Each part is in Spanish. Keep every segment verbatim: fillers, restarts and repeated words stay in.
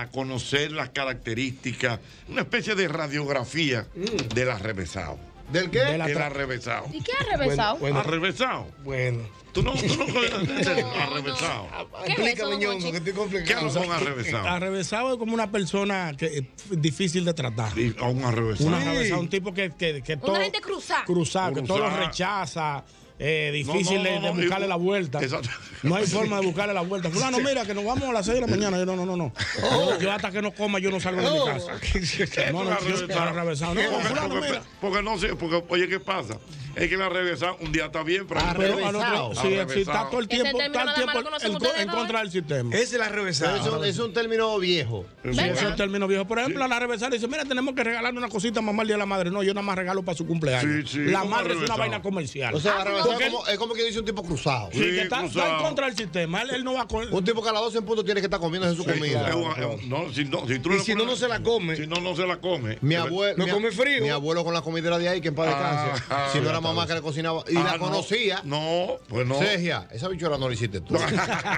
a conocer las características, una especie de radiografía mm. del arrevesado. ¿Del qué? Del arrevesado. ¿Y qué arrevesado? Bueno, bueno. ¿Arrevesado? Bueno. ¿Tú no, tú no conoces el arrevesado? Explícame, Ñongo, que estoy complicado. ¿Qué es un arrevesado? Arrevesado es como una persona que es difícil de tratar. A un arrevesado. Un arrevesado, un tipo que, que, que todo. Una gente cruzada. Cruzada, que todo lo rechaza. Eh, difícil no, no, no, de, de buscarle la vuelta. Exacto. No hay forma de buscarle la vuelta. Fulano, mira, que nos vamos a las seis de la mañana. Yo, no, no, no, no. Oh. Yo, yo hasta que no coma, yo no salgo de mi casa. No, no, yo arrevesado. No, porque, fulano, porque, mira. Porque no sé, porque, oye, ¿qué pasa? Es que el arrevesado un día está bien, pero arrevesado. Sí, sí, está todo el tiempo, está el tiempo en, en contra del sistema. Es el arrevesado. Es un término viejo. Sí, es un término viejo. Por ejemplo, sí. La arrevesada dice, mira, tenemos que regalarle una cosita a mamá el día de la madre. No, yo nada más regalo para su cumpleaños. Sí, sí, la madre es una vaina comercial. O sea, arrevesado es como, es como que dice un tipo cruzado. Sí, que está, está en contra del sistema. Él, él no va con... Un tipo que a las doce en punto tiene que estar comiendo su comida. No, si no, si tú y si no, no se la come. Si no, no se la come. Mi abuelo. No come frío. Mi abuelo con la comidera de ahí, que en paz descanse. Si no era mamá que le cocinaba. Y la conocía. No, pues no. Sergia, esa bichora no la hiciste tú. Sí,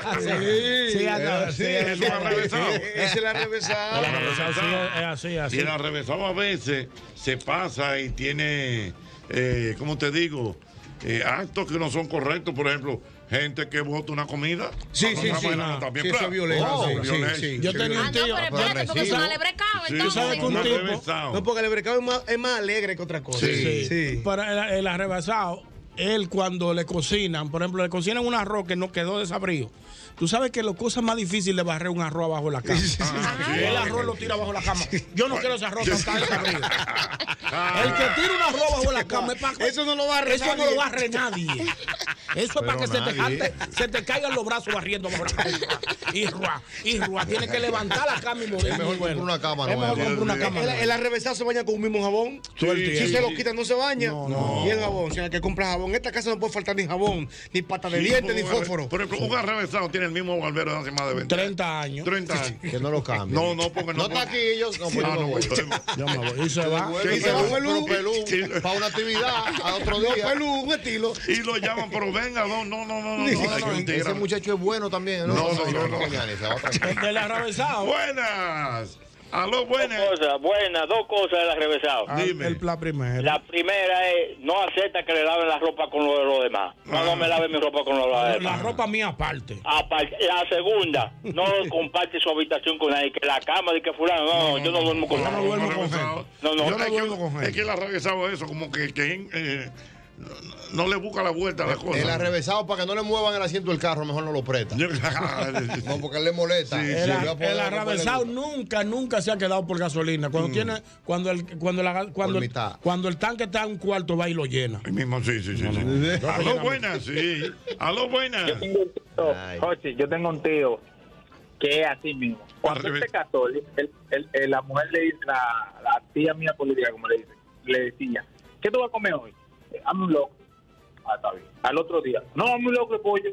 sí, sí. Es el arrevesado. Es el arrevesado. El arrevesado sí es así, así. Y el arrevesado a veces se pasa y tiene, eh, ¿cómo te digo? Eh, actos que no son correctos, por ejemplo, gente que bota una comida. Sí, sí, sí. También, sí, eso es violencia. Oh, sí, violencia. Sí, sí. Yo tenía un tío. Ah, no, pero espérate, porque son alebrecados, entonces. ¿Tú sabes que un tipo? No, porque el lebrecado es más, es más alegre que otra cosa. Sí, sí. sí. Pero el, el arrevesado, él cuando le cocinan, por ejemplo, le cocinan un arroz que no quedó desabrido. Tú sabes que la cosa más difícil de barrer un arroz abajo de la cama. Ah, sí. El arroz lo tira bajo la cama. Yo no quiero ese arroz tan desabrido. El que tira un arroz bajo la cama es para... Eso no lo barre Eso nadie. no lo barre nadie. Eso es para que se te, jante, se te caigan los brazos barriendo bajo la cama. Y ruá, y ruá. Tienes que levantar la cama y mover. Es mejor comprar una cama. Es mejor comprar una cama. El, el arrevesado se baña con un mismo jabón. Sí, si sí, se lo quita, no se baña. No, no. Y el jabón, si hay que comprar jabón. En esta casa no puede faltar ni jabón, ni pata de sí, dientes, ni fósforo. Por ejemplo, un arrevesado tiene el mismo barbero de hace más de veinte treinta años. treinta años. Que no lo cambie. No, no, porque no. No está aquí ellos. No, ah, no, yo me voy. Y se va. Y se va pelú, pelú, para una actividad, a otro día. Pelú, un estilo. Y lo llaman, pero venga, no, no, no, no. Ese muchacho es bueno también. No, no, no. El arrevesado. Buenas. Aló, buenas. Dos cosas, buenas, dos cosas del arrevesado. Ah, Dime. El, la primera. La primera es, no acepta que le laven la ropa con lo de los demás. No, ah. no me lave mi ropa con lo de los demás. La ropa mía aparte. Aparte. La segunda, no comparte su habitación con nadie. Que la cama de que fulano, no, no yo no duermo con nadie. Yo no duermo con gente. No, no, yo no duermo con gente. Es que el arrevesado eso, como que, que eh, no, no le busca la vuelta a la cosa. El arrevesado, para que no le muevan el asiento del carro, mejor no lo presta. No, porque él le molesta. Sí, el, sí. el arrevesado nunca, nunca se ha quedado por gasolina. Cuando mm. tiene, cuando el, cuando la, cuando el, cuando el tanque está en un cuarto, va y lo llena. El mismo, sí, sí, sí. No, sí. No. Aló, buenas, sí. Aló, buenas. Yo tengo un tío, Jochi, yo tengo un tío que es así mismo. Cuando él se casó, el, el, el, el, la mujer le dice, la, la tía mía política, como le dice, le decía, ¿qué tú vas a comer hoy? Hazme un loco. Ah, está bien. Al otro día, no, hazme un loco de pollo.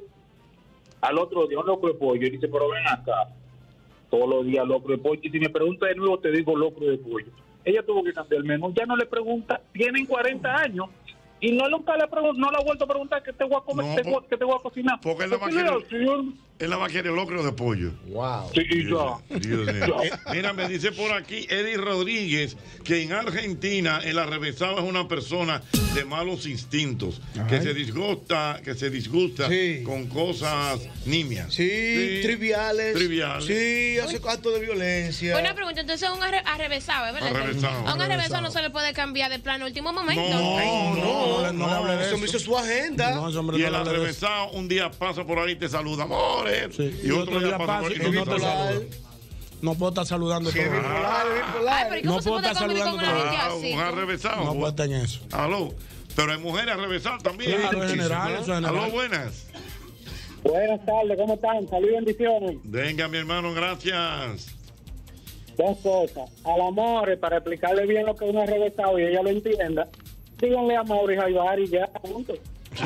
Al otro día, un loco de pollo. Y dice, pero ven acá. Todos los días loco de pollo. Y si me pregunta de nuevo, te digo loco de pollo. Ella tuvo que cambiar el menú. Ya no le pregunta. Tienen cuarenta años. Y no nunca le pregunto, no le ha vuelto a preguntar qué te voy a comer, no, te, por, qué te voy a cocinar. Porque él la va a querer, él la va a querer locro de pollo. Wow. Sí, Dios, ya. Dios mío. Mira, me dice por aquí Eddie Rodríguez que en Argentina el arrevesado es una persona de malos instintos, Ay. que se disgusta, que se disgusta sí. con cosas nimias. Sí, sí, triviales. Triviales. Sí, hace actos de violencia. Buena pregunta, entonces un arre arrevesado, ¿es verdad? Arrevesado. A un arrevesado no se le puede cambiar de plan último momento. No, Ay, no, no, no, no, no, ese hombre hizo su agenda. No, hombre, y no el arrevesado un día pasa por ahí y te saluda, amores. Sí. Y, y otro, otro día, día pasa por ahí y no te saluda. No puedo estar saludando sí, todo. Ah, Ay, pero ¿cómo no se puedo puede estar saludando con una gente ah, así? Un arrevesado. No puedo estar en eso. Aló. Pero hay mujeres arrevesadas también. Claro, en general, eso en general. Aló, buenas. Buenas tardes, ¿cómo están? Salud y bendiciones. Venga, mi hermano, gracias. Dos cosas. Al amor, para explicarle bien lo que uno ha revesado y ella lo entienda, díganle a Mauri Jaibar y ya, juntos. ¿Qué?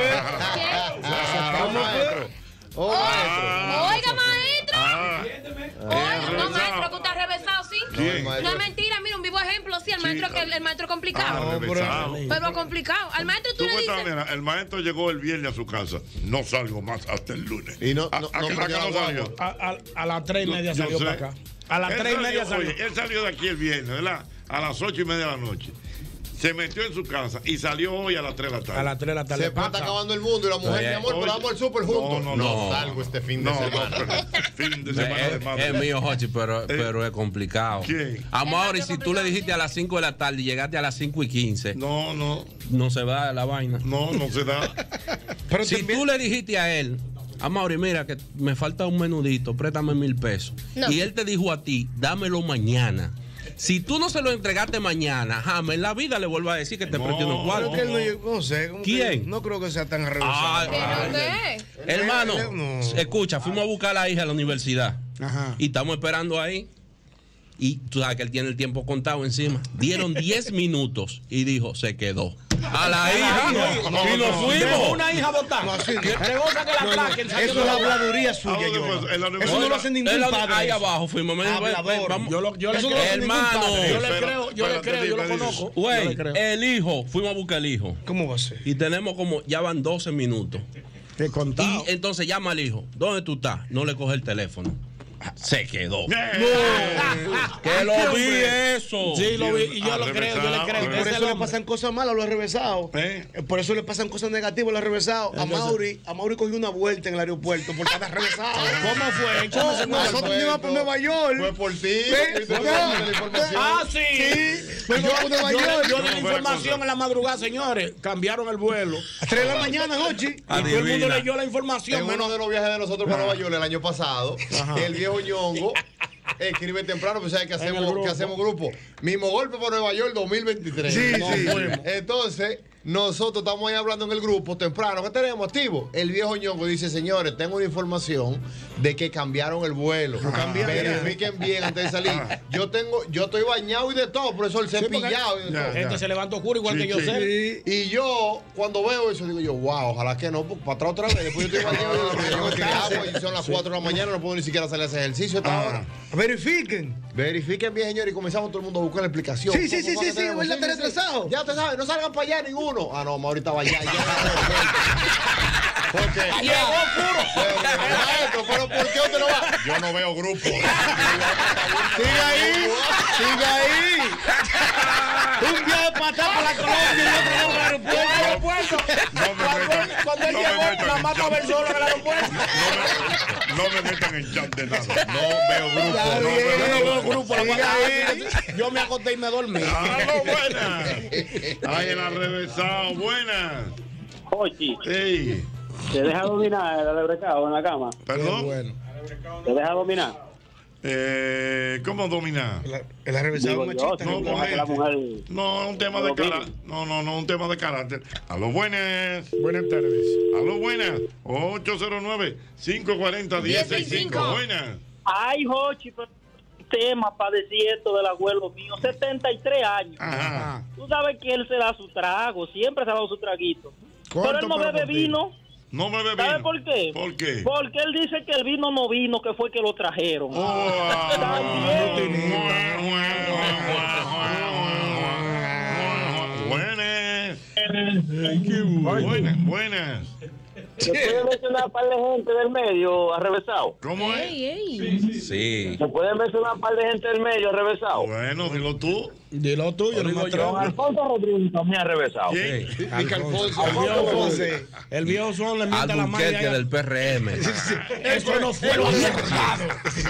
Oh, maestro. Oiga, maestro. Ah. Oiga, no, maestro, que usted ha revesado, sí. ¿Quién? No es mentira, mira, un vivo ejemplo, sí, el maestro sí. que el, el maestro complicado. Ah, pero, pero complicado. Al maestro tú, tú le dices. Mira, el maestro llegó el viernes a su casa. No salgo más hasta el lunes. Y no, a, no, a, no, a, no, no no salió. A, a, a las tres y media yo, salió yo para sé. acá. A las Él tres y media salió, salió. oye, él salió de aquí el viernes, ¿verdad? A las ocho y media de la noche. Se metió en su casa y salió hoy a las tres de la tarde. A las tres de la tarde. Se está acabando el mundo y la mujer, mi amor, pero vamos al súper juntos. No, no, no. No salgo este fin de No, semana. no, pero fin de semana de Es, madre. es mío, Jochi, pero, pero es complicado. ¿Quién? A Mauri, si tú le dijiste a las cinco de la tarde y llegaste a las cinco y quince, No, no, no se va la vaina. no, no se da. Pero Si también- tú le dijiste a él, a Mauri, mira que me falta un menudito, préstame mil pesos. No. Y él te dijo a ti, dámelo mañana. Si tú no se lo entregaste mañana, jamás en la vida le vuelva a decir que te No, prestó unos cuartos. Creo que él no, no sé. como que ¿Quién? No creo que sea tan arreglado. Ay, ¿Pero ay, qué? Hermano, No. escucha, fuimos a buscar a la hija a la universidad. Ajá. Y estamos esperando ahí. Y tú sabes que él tiene el tiempo contado encima. Dieron diez minutos y dijo, se quedó. A la hija. no, no, y nos no. fuimos. Dejó una hija botada. No, así no. Pregunta que la No, no, atraquen. eso es habladuría suya, ¿A dónde yo. fue? En la Eso no universidad. lo hace ningún Él- padre. ahí eso. abajo fuimos. Me dijo, ven, ven, Hablador. vamos. Yo lo, yo le Eso no creo. lo hace ningún Hermano. padre. Yo le Espera, creo, yo le espérate, creo, yo lo dime, conozco. Güey, Yo le creo. el hijo, fuimos a buscar el hijo. ¿Cómo va a ser? Y tenemos como, ya van doce minutos. Te he contado. Y entonces llama al hijo. ¿Dónde tú estás? No le coge el teléfono. Se quedó. Que lo vi eso. Sí, lo vi y yo lo creo, yo le Arrevesado, creo. Por Ese es eso el le hombre. pasan cosas malas a los revesados. ¿Eh? Por eso le pasan cosas negativas a los revesados. A Entonces- Mauri, a Mauri cogió una vuelta en el aeropuerto por estar revesado. ¿Cómo fue? Échame ese cuento. Nosotros íbamos por Nueva York. Fue por ti. Ven, Fuiste tú no. dándole la información. Ah, sí. Fuimos Yo, por Nueva yo- York. yo di la No, información buena en la madrugada, señores. Cambiaron el vuelo. A tres de la mañana, Jochi. Y todo el mundo Adivina. leyó la información. En uno menos de los viajes de nosotros para Nueva York el año pasado, Ajá. el viejo ñongo escribe temprano, pues sabes que el hacemos, grupo. que hacemos grupo. Mismo golpe por Nueva York dos mil veintitrés. Sí, No sí. fuimos. Entonces, nosotros estamos ahí hablando en el grupo temprano. ¿Qué tenemos activo? El viejo ñongo dice, señores, tengo una información de que cambiaron el vuelo. Verifiquen bien antes de salir. Yo tengo, yo estoy bañado y de todo, por eso el cepillado. y de Ya, todo. ya. Este se levantó oscuro igual Sí, que yo sí. sé. Y yo, cuando veo eso, digo yo, wow, ojalá que no, para atrás otra vez. Después yo estoy bañado y yo tiré agua y son las cuatro de la mañana, no puedo ni siquiera salir a hacer ejercicio a esta hora. Verifiquen. Verifiquen bien, señores, y comenzamos todo el mundo a buscar la explicación. Sí, sí, ¿Cómo sí, fue sí, que sí, tenemos? voy a estar retrasado. Ya usted sabe, no salgan para allá ninguno. Ah, no, ahorita va allá. Porque Llegó oscuro. Pero, maestro, pero ¿por qué usted no va? Yo no veo grupo. Sigue ahí. Sigue ahí. Un viaje para atrás para la Colombia y otro para el aeropuerto. En el aeropuerto. No me Cuando él, metan- cuando él no me llegó, metan la en mata a chat. ver solo en el aeropuerto. No me metan en chat de nada. No veo grupo. Está No bien. Yo no veo veo grupo. grupo. la Sigue guarda- ahí. Yo me acosté y me dormí. ¡Aló, buenas! ¡Ay, el arrevesado! ¡Buenas! Ochi, ¡Ey! ¿te deja dominar el alebrecado en la cama? ¿Perdón? Bueno. ¿Te deja dominar? Eh, ¿Cómo dominar? El- El arrevesado Digo yo, machista. No, si deja que la mujer... No, un tema de Lo mismo. carácter. No, no, no, un tema de carácter. A los buenas. Buenas tardes. A los buenas. ocho cero nueve, cinco cuatro cero, uno cero seis cinco. Buenas. Ay, Jochi, pero tema para decir esto del abuelo mío, setenta y tres años. Ajá. Tú sabes que él se da su trago, siempre se ha dado su traguito. Pero ¿Cuánto él no pero bebe por ti? vino. No me bebí. ¿Sabes por qué? ¿Por qué? Porque él dice que el vino no vino, que fue que lo trajeron. Oh, Buenas. Buenas, buenas. ¿Se puede mencionar un par de gente del medio arrevesado? ¿Cómo es? Ey, ey. Sí. ¿Se puede mencionar un par de gente del medio arrevesado? Bueno, dilo tú. Dilo tuyo, no me Digo yo. atrevo. Alfonso Rodríguez también arrevesado. ¿Quién? Mica Alfonso. El viejo Alfonso. son, el viejo son le mienta la madre. Albuquerque del P R M. Eso no fue lo acertado.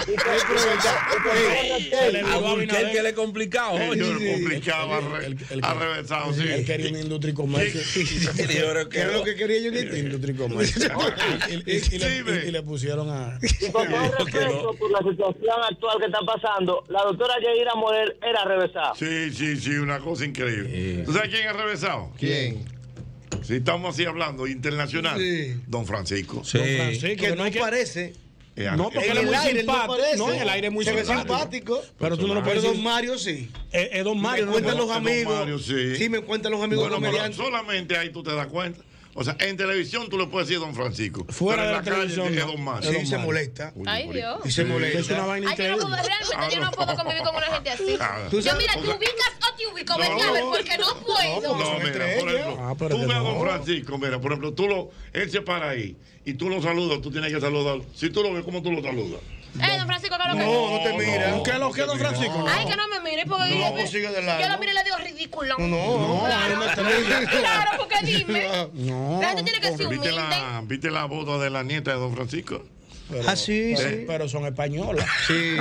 Se le olvidó a Albuquerque Abinader. le es complicado, Yo oye. lo complicaba, arre- el- el- arrevesado, sí. Él quería una industria y comercio. Yo creo ¿Qué era lo que quería yo en este? Industria y comercio. Y, y- y- y le, Dime. y- y le pusieron a. Y con todo respeto por la situación actual que está pasando, la doctora Yaira Morel era arrevesada. Sí, sí, sí, una cosa increíble. ¿Tú sabes quién es revesado? ¿Quién? Si estamos así hablando internacional, Sí. Don Francisco. Sí. Francisco, Que no no hay que- parece. Eh, No, eh, porque En él es el muy aire él no simpático. parece. No, en el aire es muy Se ve simpático. simpático. Pero tú no lo Pero puedes Don decir. Mario sí. Es, es Don Mario. Me no cuentan puede- los Don amigos. Mario, sí. Sí, me cuentan los amigos bueno, pero comediantes. solamente ahí tú te das cuenta. O sea, en televisión tú le puedes decir Don Francisco. Fuera pero en de la la calle televisión, es no. Don Mario. Sí, Don se Mario. molesta. Ay, Dios. Y se Es una molesta. vaina Ay, yo no puedo, increíble. realmente yo no puedo convivir con una gente así. Ah, Tú Yo, sabes- mira, ¿te ubicas o te ubico? No, Vete a ver, no. porque no puedo. No, son mira, entre por ellos. ejemplo, Ah, pero tú que ves a no. Don Francisco, mira, por ejemplo, tú lo, él se para ahí y tú lo saludas, tú tienes que saludar. Si tú lo ves, ¿cómo tú lo saludas? Eh, don Francisco, ¿qué es lo que? No, no te mira. ¿Qué es lo que, don Francisco? Ay, que no me mire, porque No, pues sigue de largo. yo lo miro y le digo ridículo. No, no, claro, no, no, claro, porque dime. No. La gente tiene que ser ¿Viste humilde. la, ¿Viste la boda de la nieta de don Francisco? Pero, Ah, sí, pero, sí. pero son españolas. Sí.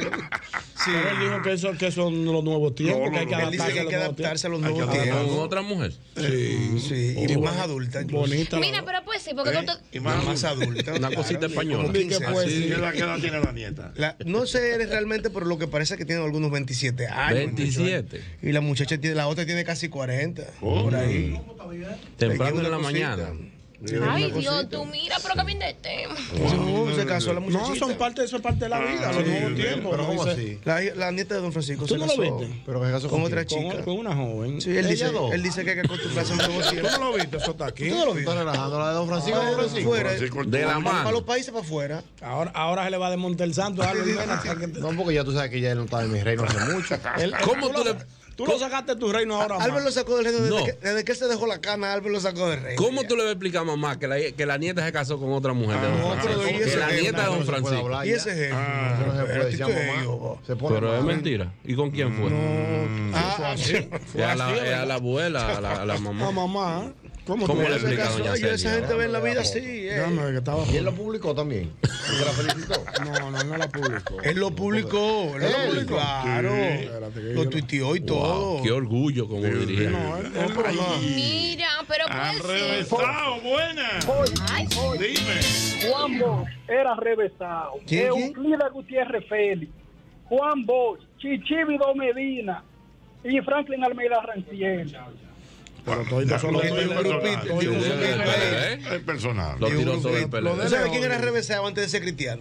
Sí. Pero él dijo que, eso, que son los nuevos tiempos, No, que hay que no, no. Él dice que hay que adaptarse a los Hay que nuevos adaptarse. ¿Con tiempos. otra mujer? Sí, sí. Y más adulta. incluso. Bonita. la- Mira, pero pues sí, porque ¿Eh? tú... Y más, Más adulta. Una claro, cosita como española. quince ¿Qué años. puede Sí. ¿Qué edad, qué edad tiene la nieta? La- no sé realmente, pero lo que parece es que tiene algunos veintisiete años. veintisiete. Y la muchacha tiene, la otra tiene casi cuarenta. Oh. Por ahí. Temprano en Una la cosita. mañana. Ay, una Dios, cosita. tú mira, pero que bien de tema. No, se casó la muchachita. No, son parte, eso es parte de la vida, los sí, nuevos sí, tiempos. Pero ¿no? ¿cómo Dice- así? La, la nieta de don Francisco ¿Tú se no lo casó. viste? Pero que se casó Con con otra quién? chica. Con, con una joven. Sí, él Ella dice, dos. él dice que hay que acostumbrarse a los nuevos ¿Tú tiempos. no lo viste? Eso está aquí. ¿Tú no lo ¿Tú viste? estás relajando la de don Francisco? Ah, don Francisco? fuera. Francisco De la Ortega. Para mano. los países para afuera. Ahora, ahora se le va a desmontar el santo a Albert Mena, hasta que te- No, porque ya tú sabes que ya él no estaba en mi reino hace mucho. Él- él- ¿Cómo tú lo- le- Tú lo sacaste de tu reino ahora. Albert más. lo sacó del reino desde, No. que, desde que él se dejó la cana. Albert lo sacó del reino. ¿Cómo tú le vas a explicar a mamá que la, que la nieta se casó con otra mujer? de don no, pero Francisco? ¿y Que ese la qué? nieta de No don se puede Francisco. hablar Y ya. ese ejemplo. Eso no se puede Espérate, decir a ¿qué mamá. yo? Se pone Pero es mal. mentira. ¿Y con quién fue? Ah, Es a la, es a la abuela, a la, a la Ah, mamá. mamá. ¿Cómo, ¿Cómo tú le ves? explica casó, doña y esa Celia? gente ve en la vida así. eh. Déjame ver que estaba. Y él lo publicó también. Y la felicitó. No, no, no la publicó. Él lo publicó. Él lo Él. publicó. Claro. Espérate, que yo Lo lo- tuiteó y todo. Wow, qué orgullo como diría. No, él- él- pero no. Mira, pero Al pues sí. revésado, buena. Ay, Dime. Juan Bosch era revesado. ¿Quién, Euclides Gutiérrez Félix, Juan Bosch, Chichibido Medina y Franklin Almeida Ranciel. Pero toditos son los Lo tuyo del es grupito. personal. Toditos Sí, son sí, del sí. grupito. ¿Eh? Es personal. Lo Y tiró un todo el grupito. peleo. Lo ¿Tú sabes quién era León. revesado antes de ser cristiano?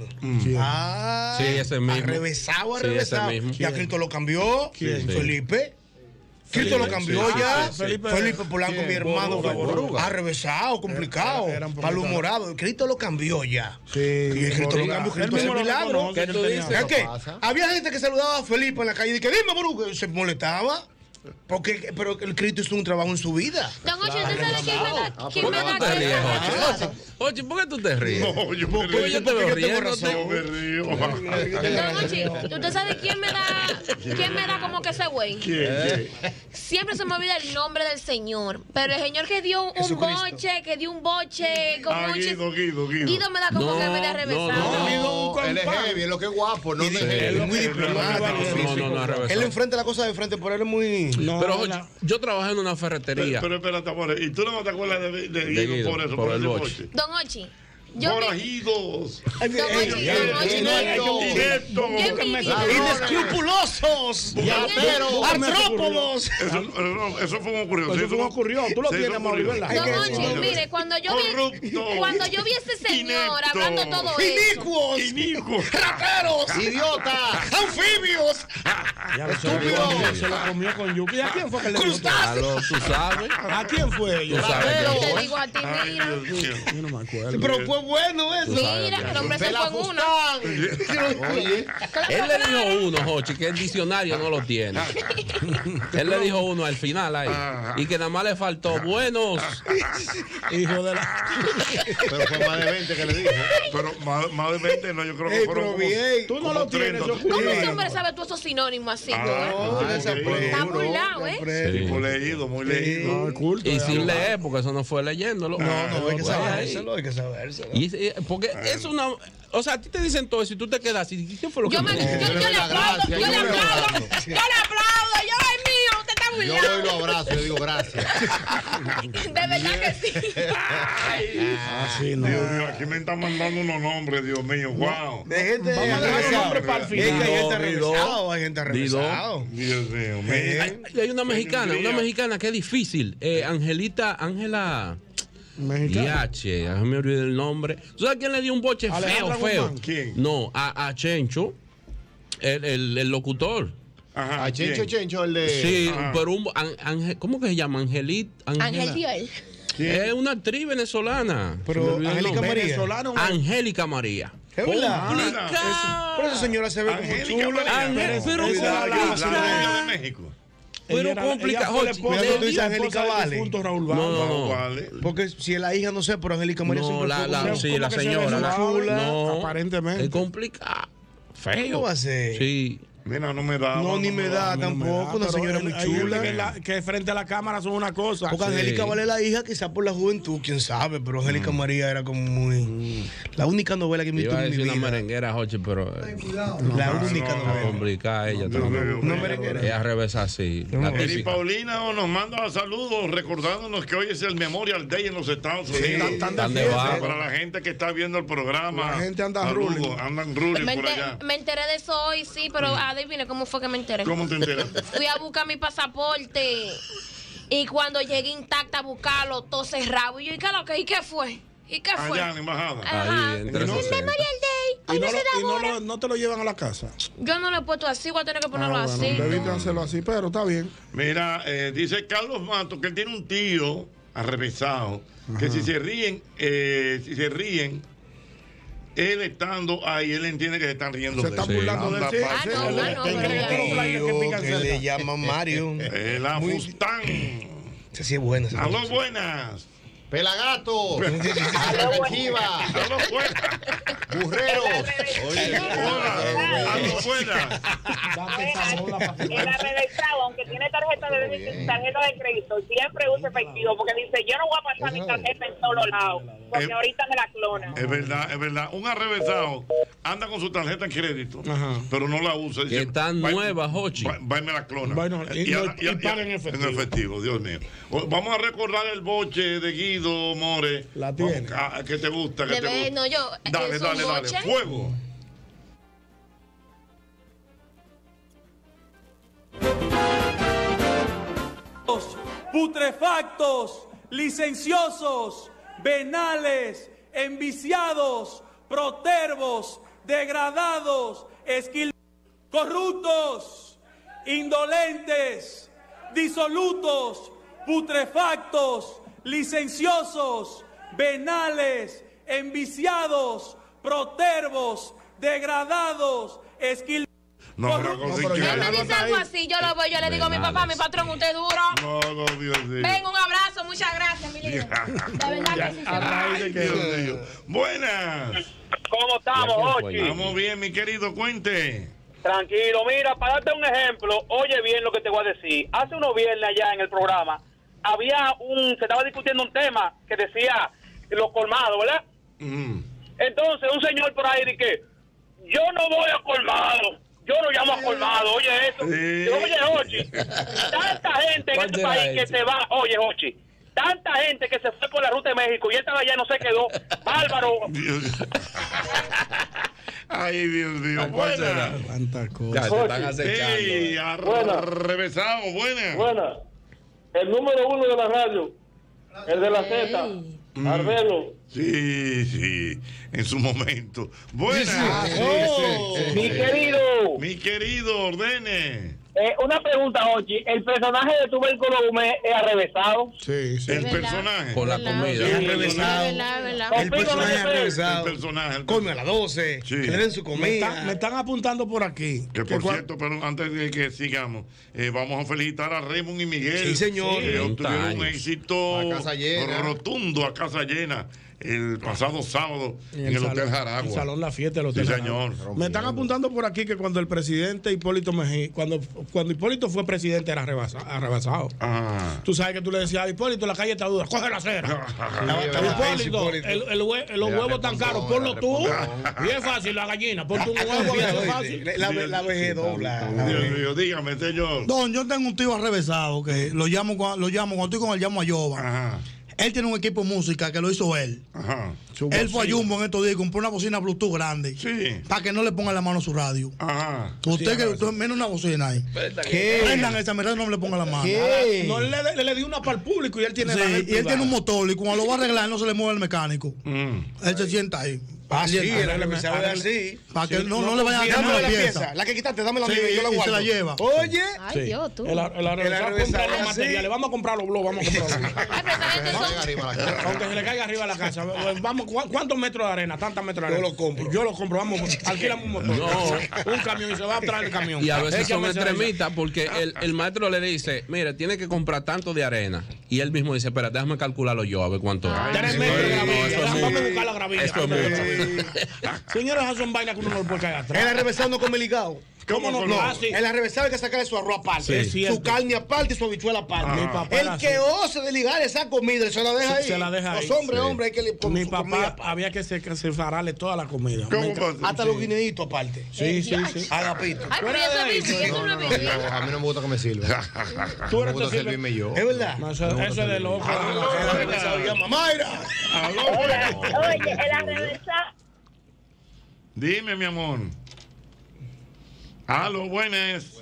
Ah, Sí, ese mismo. Arrevesado, Sí, ese arrevesado. mismo. Ya Cristo lo cambió. ¿Quién? Felipe. Cristo lo cambió sí, ya. sí, sí. Felipe, Felipe- Polanco, ¿quién? mi hermano, Boruga, fue Boruga. arrevesado, complicado, Era- era un poquito- malhumorado. Cristo lo cambió ya. Sí, Y Cristo lo Boruga. cambió, Él Cristo mismo hace lo milagro. reconoce ¿Qué que tú él tenía- dices? ¿Es que pasa. había gente que saludaba a Felipe en la calle y que dime, Boruga, se molestaba. Porque, pero el Cristo hizo un trabajo en su vida. Don Ocho, ¿usted sabe quién me da? ¿Quién ¿Por me qué da? tú te ríes, cuenta? Ochi? Ochi, ¿por qué tú te ríes? No, yo me Porque yo te veo yo tengo riéndote. razón. Yo me río. Don Ochi, ¿usted sabe quién me da? ¿Quién me da como que ese güey? ¿Quién? Siempre se me olvida el nombre del señor. Pero el señor que dio un Jesucristo. boche, que dio un boche con Ah, un chis- Guido, Guido, Guido. Guido me da como No, que me da no, revesado. no. No, él es heavy, es lo que es guapo, no Y de dice, heavy. él es muy no, diplomático. No, no, no, al revés. Él enfrenta la cosa de frente, pero él es muy. No, Pero la- Ochi, yo trabajé en una ferretería. Pero espérate, amor. ¿Y tú no te acuerdas de, de, De Guido, Guido, por eso? por Por, el ese boche. boche. Don Ochi, yo vi... Forajidos. Ay, Don ay, Ochi, ay, Don Ochi, ay, no ay, es- ay, Directo. Qué envidia. Inescrupulosos. Llantero. Artrópodos. Eso, eso, eso fue un ocurrido. Eso Sí, fue un ocurrido. Tú lo sí, tienes, eso Mauri, ocurrió. ¿verdad? Hay que Don decirlo. Ochi, mire, cuando yo vi... Corrupto. Cuando yo vi a ese señor Inepto. hablando todo eso... Inicuos. Inicuo. Rateros. ¡Idiota! Anfibios. Ya, se lo Estúpido. comió- Se lo comió con yuca. ¿Y a quién fue que le dijo? Claro, tú sabes. ¿A quién fue ella? Tú sabes Yo quién te fue. digo a ti, Ay, mira. Dios mío. Yo no me acuerdo. Pero fue bueno eso. Mira, que el hombre se Pela fue en una. Fustán. Oye, Él le dijo uno, Jochi, que el diccionario no lo tiene. Él le dijo uno al final ahí. Y que nada más le faltó buenos. Hijo de la. pero fue más de veinte que le dije. Pero más, más de veinte, no, yo creo que Ey, fueron pero como, bien. Tú no como lo tienes, treinta. yo ¿Cómo ocurrió. ese hombre sabe todos esos sinónimos así? Ah, ¿no? No, esa ok. prueba. Está burlado, ¿eh? Sí. Muy leído, muy leído. No, es culto. Y es sin abogado. leer, porque eso no fue leyéndolo. No, no, hay que Pues ahí. sabérselo, hay que sabérselo. Y, eh, porque es una. O sea, a ti te dicen todo eso y tú te quedas así. ¿Qué fue lo que Yo, me, me yo, dijo? yo le la aplaudo, gracia, yo le yo le aplaudo, abrazo. yo le aplaudo, yo, ay mío, usted está Yo voy y burlado. lo abrazo, yo digo gracias. De verdad que sí. Así no. Dios mío, aquí me están mandando unos nombres, Dios mío. Wow. De gente Vamos a dejar los arrevesado. nombres para el Es que hay final. gente Dido, arrevesado, hay gente Dido. arrevesado. Dios mío. me- Eh, Y hay una mexicana, una mexicana que es difícil. Eh, Angelita, Ángela. Mexicano. Yache, ya me olvidé el nombre. ¿Tú sabes quién le dio un boche feo, Alejandra feo? Guzmán. ¿Quién? No, a, a Chencho, el, el, el locutor. Ajá. A Chencho ¿quién? Chencho, el de. Sí, Ajá. pero un. an- Ángel- ¿Cómo que se llama? Angelit. Ángela. Ángel Dior. Es una actriz venezolana. Pero Se me olvidó el Angélica nombre. María. Venezolano. Angélica María. Es verdad. Complicado. Pero esa señora se ve como Angélica chula. María. Ángel, pero esa era la- La complicado. reina de México. Pero Ella era- complicado. ella fue la Ochi, esposa cuidado, tú de- dices la esposa Angélica del Vale. difunto Raúl No, Vale. no, no. Vale. Porque si es la hija, no sé, pero Angélica María No, siempre la, fue la, como- sí, ¿Cómo la que se ve señora. suave? No, Aparentemente. Es complicado. Feo. ¿Cómo va a ser? Sí. Mira, no me da. No, ni me da tampoco. Una señora muy chula. Que, la, que frente a la cámara son una cosa. Porque sí. Angélica Vale la hija, quizás por la juventud, quién sabe, pero Angélica mm. María era como muy. Mm. La única novela que me visto en mi vida. Una merenguera, Jochi, pero. La no, única no, novela. Complicada ella. No, no, no, no merenguera. Ella revesa así. No, Eri Paulina nos manda saludos recordándonos que hoy es el Memorial Day en los Estados Unidos. Sí, están, están de fiesta. Para la gente que está viendo el programa. La gente anda ruling. Andan ruling me, por enter, allá. me enteré de eso hoy, sí, pero mm. adivine cómo fue que me enteré. ¿Cómo te enteras? Fui a buscar mi pasaporte y cuando llegué intacta a buscarlo, todo cerrado. Y yo, ¿y qué lo que? ¿Y qué fue? ¿Y qué fue? Allá en la embajada. Ajá. Ahí, el Memorial Day. Hoy no, no, y no, lo, no te lo llevan a la casa. Yo no lo he puesto así, voy a tener que ponerlo ah, bueno, así. Debiste hacerlo así, pero está bien. Mira, eh, dice Carlos Matos que él tiene un tío arrevesado que si se ríen, eh, si se ríen, él estando ahí, él entiende que se están riendo. Se están burlando de él. Sí. Ah, no, no, no, pero que le llaman Mario. El Afustán. Ese sí es bueno. Aló, buenas. Pelagato. Argentiva. Aló, buenas. Burreros. Oye, hola. Aló, buenas. El arrevesado, aunque tiene tarjeta de tarjeta de crédito, siempre usa efectivo porque dice, yo no voy a pasar mi tarjeta en todos lados, porque es, ahorita me la clonan. Es verdad, es verdad. Un arrevesado anda con su tarjeta de crédito, ajá, pero no la usa. Que está nueva, Jochi. Va, va y me la clona. Bueno, y, y, no, y, y, y paga en efectivo. En efectivo, Dios mío. Vamos a recordar el boche de Guido More. La tiene. A, a, ¿Qué te gusta? ¿Qué Debe, te gusta? No, yo, dale, dale, dale. Fuego. Putrefactos, licenciosos, venales, enviciados, protervos, degradados, esquil... corruptos, indolentes, disolutos, putrefactos, licenciosos, venales, enviciados, protervos, degradados, esquil... No, no, no, no, yo me dice algo así, yo lo voy, yo le digo a mi papá, mi patrón, usted duro. No, no, Dios mío. Venga, un abrazo, muchas gracias, mi lindo. De verdad que sí. Ay, Dios mío. Buenas. ¿Cómo estamos, Ochi? Estamos bien, mi querido, cuente. Tranquilo, mira, para darte un ejemplo, oye bien lo que te voy a decir. Hace unos viernes allá en el programa, había un, se estaba discutiendo un tema que decía los colmados, ¿verdad? Mm. Entonces, un señor por ahí dice que yo no voy a colmado. Yo lo llamo a colmado, oye eso. Sí. Yo, oye, Ochi, tanta gente en este país que se va, oye, Ochi, tanta gente que se fue por la ruta de México y él estaba allá y no se quedó. Bárbaro. Ay, Dios mío. Buena. Cuántas cosas. Ya, te están acechando. Ey, arrevesado, buena. Buena. El número uno de la radio, el de la Z, mm. Arbelo. Sí, sí, en su momento. Buenas. Sí, sí, oh, sí, sí. Mi querido. Mi querido, ordene. Eh, una pregunta, Ochi. ¿El personaje de Tubérculo Gómez es arrevesado? Sí, sí. El personaje. Por la comida. Sí, arrevesado. El personaje es arrevesado. El personaje. Come a las doce. Sí. Que le den su comida. Me están, me están apuntando por aquí. Que por que cierto, cual... pero antes de que sigamos, eh, vamos a felicitar a Raymond y Miguel. Sí, señor. Que obtuvieron un éxito a casa llena. rotundo a casa llena. El pasado sábado en, en el, el Hotel Jaragua. El Salón La Fiesta del Hotel Sí, señor. Me están apuntando por aquí que cuando el presidente Hipólito Mejía, cuando, cuando Hipólito fue presidente era arrebasado. Ah. Tú sabes que tú le decías a Hipólito, la calle está dura, coge la acera. Hipólito, el, el, el, los huevos tan caros, ponlo tú. Y es fácil, la gallina, ponte un huevo, eso es fácil. La, la, la vejez dobla. Dios mío, dígame, señor. Don, yo tengo un tío arrevesado que lo llamo, lo llamo cuando estoy con él, llamo a Yoba. Ajá. Él tiene un equipo de música que lo hizo él. Ajá. Él fue a Jumbo en estos días y compró una bocina Bluetooth grande. Sí. Para que no le pongan la mano a su radio. Ajá. Usted sí, que usted, menos una bocina ahí. ¿Qué? Prendan esa mierda, no le ponga la mano. ¿Qué? No le, le, le dio una para el público y él tiene sí, la y él tiene un motor y cuando lo va a arreglar no se le mueve el mecánico. Mm. Él se sienta ahí. Ah, sí, el arrevesado es así. Para que no, no le vaya a dar la pieza. La que quitaste, dame la sí, mía y yo la guardo. Y se la lleva. Oye. Ay, Dios, tú. El arrevesado compra los materiales. Vamos a comprar los blogs, vamos a comprar los blogs. Aunque se le caiga arriba a la casa. Vamos, ¿cuántos metros de arena? Tantos metros de arena. Yo lo compro. Yo lo compro. Vamos, alquilamos un motor. No. Un camión y se va a traer el camión. Y a veces son extremistas porque el, el maestro le dice, mire, tiene que comprar tanto de arena. y él mismo dice, espera, déjame calcularlo yo a ver cuánto es. Tres metros de gravilla. Vamos a buscar la gravilla. Esto es mucho. Señores, esas son vainas que uno no lo puede caer atrás. El arrevesado no come ligado. ¿Cómo no? No, Ah, sí. el arrevesado hay que sacarle su arroz aparte, Sí, su carne aparte y su habichuela aparte. Mi papá El era que así. ose de ligar esa comida, él se la deja Se- ahí. se la deja ahí. Los hombres, Sí. hombres, hay que le Mi papá había que se- que separarle toda la comida. ¿Cómo Me enca- pasa? Hasta Sí. los guineitos aparte. Sí, sí, sí. Agapito. Ay, pero eso es vicio, eso no es vicio. A mí no me gusta que me sirva. Tú me eres gusta te sirve- servirme yo. ¿Es verdad? No, eso, eso es de loco. El arrevesado llama, Mayra. Oye, el arrevesado. Dime, mi amor. Aló, buenas.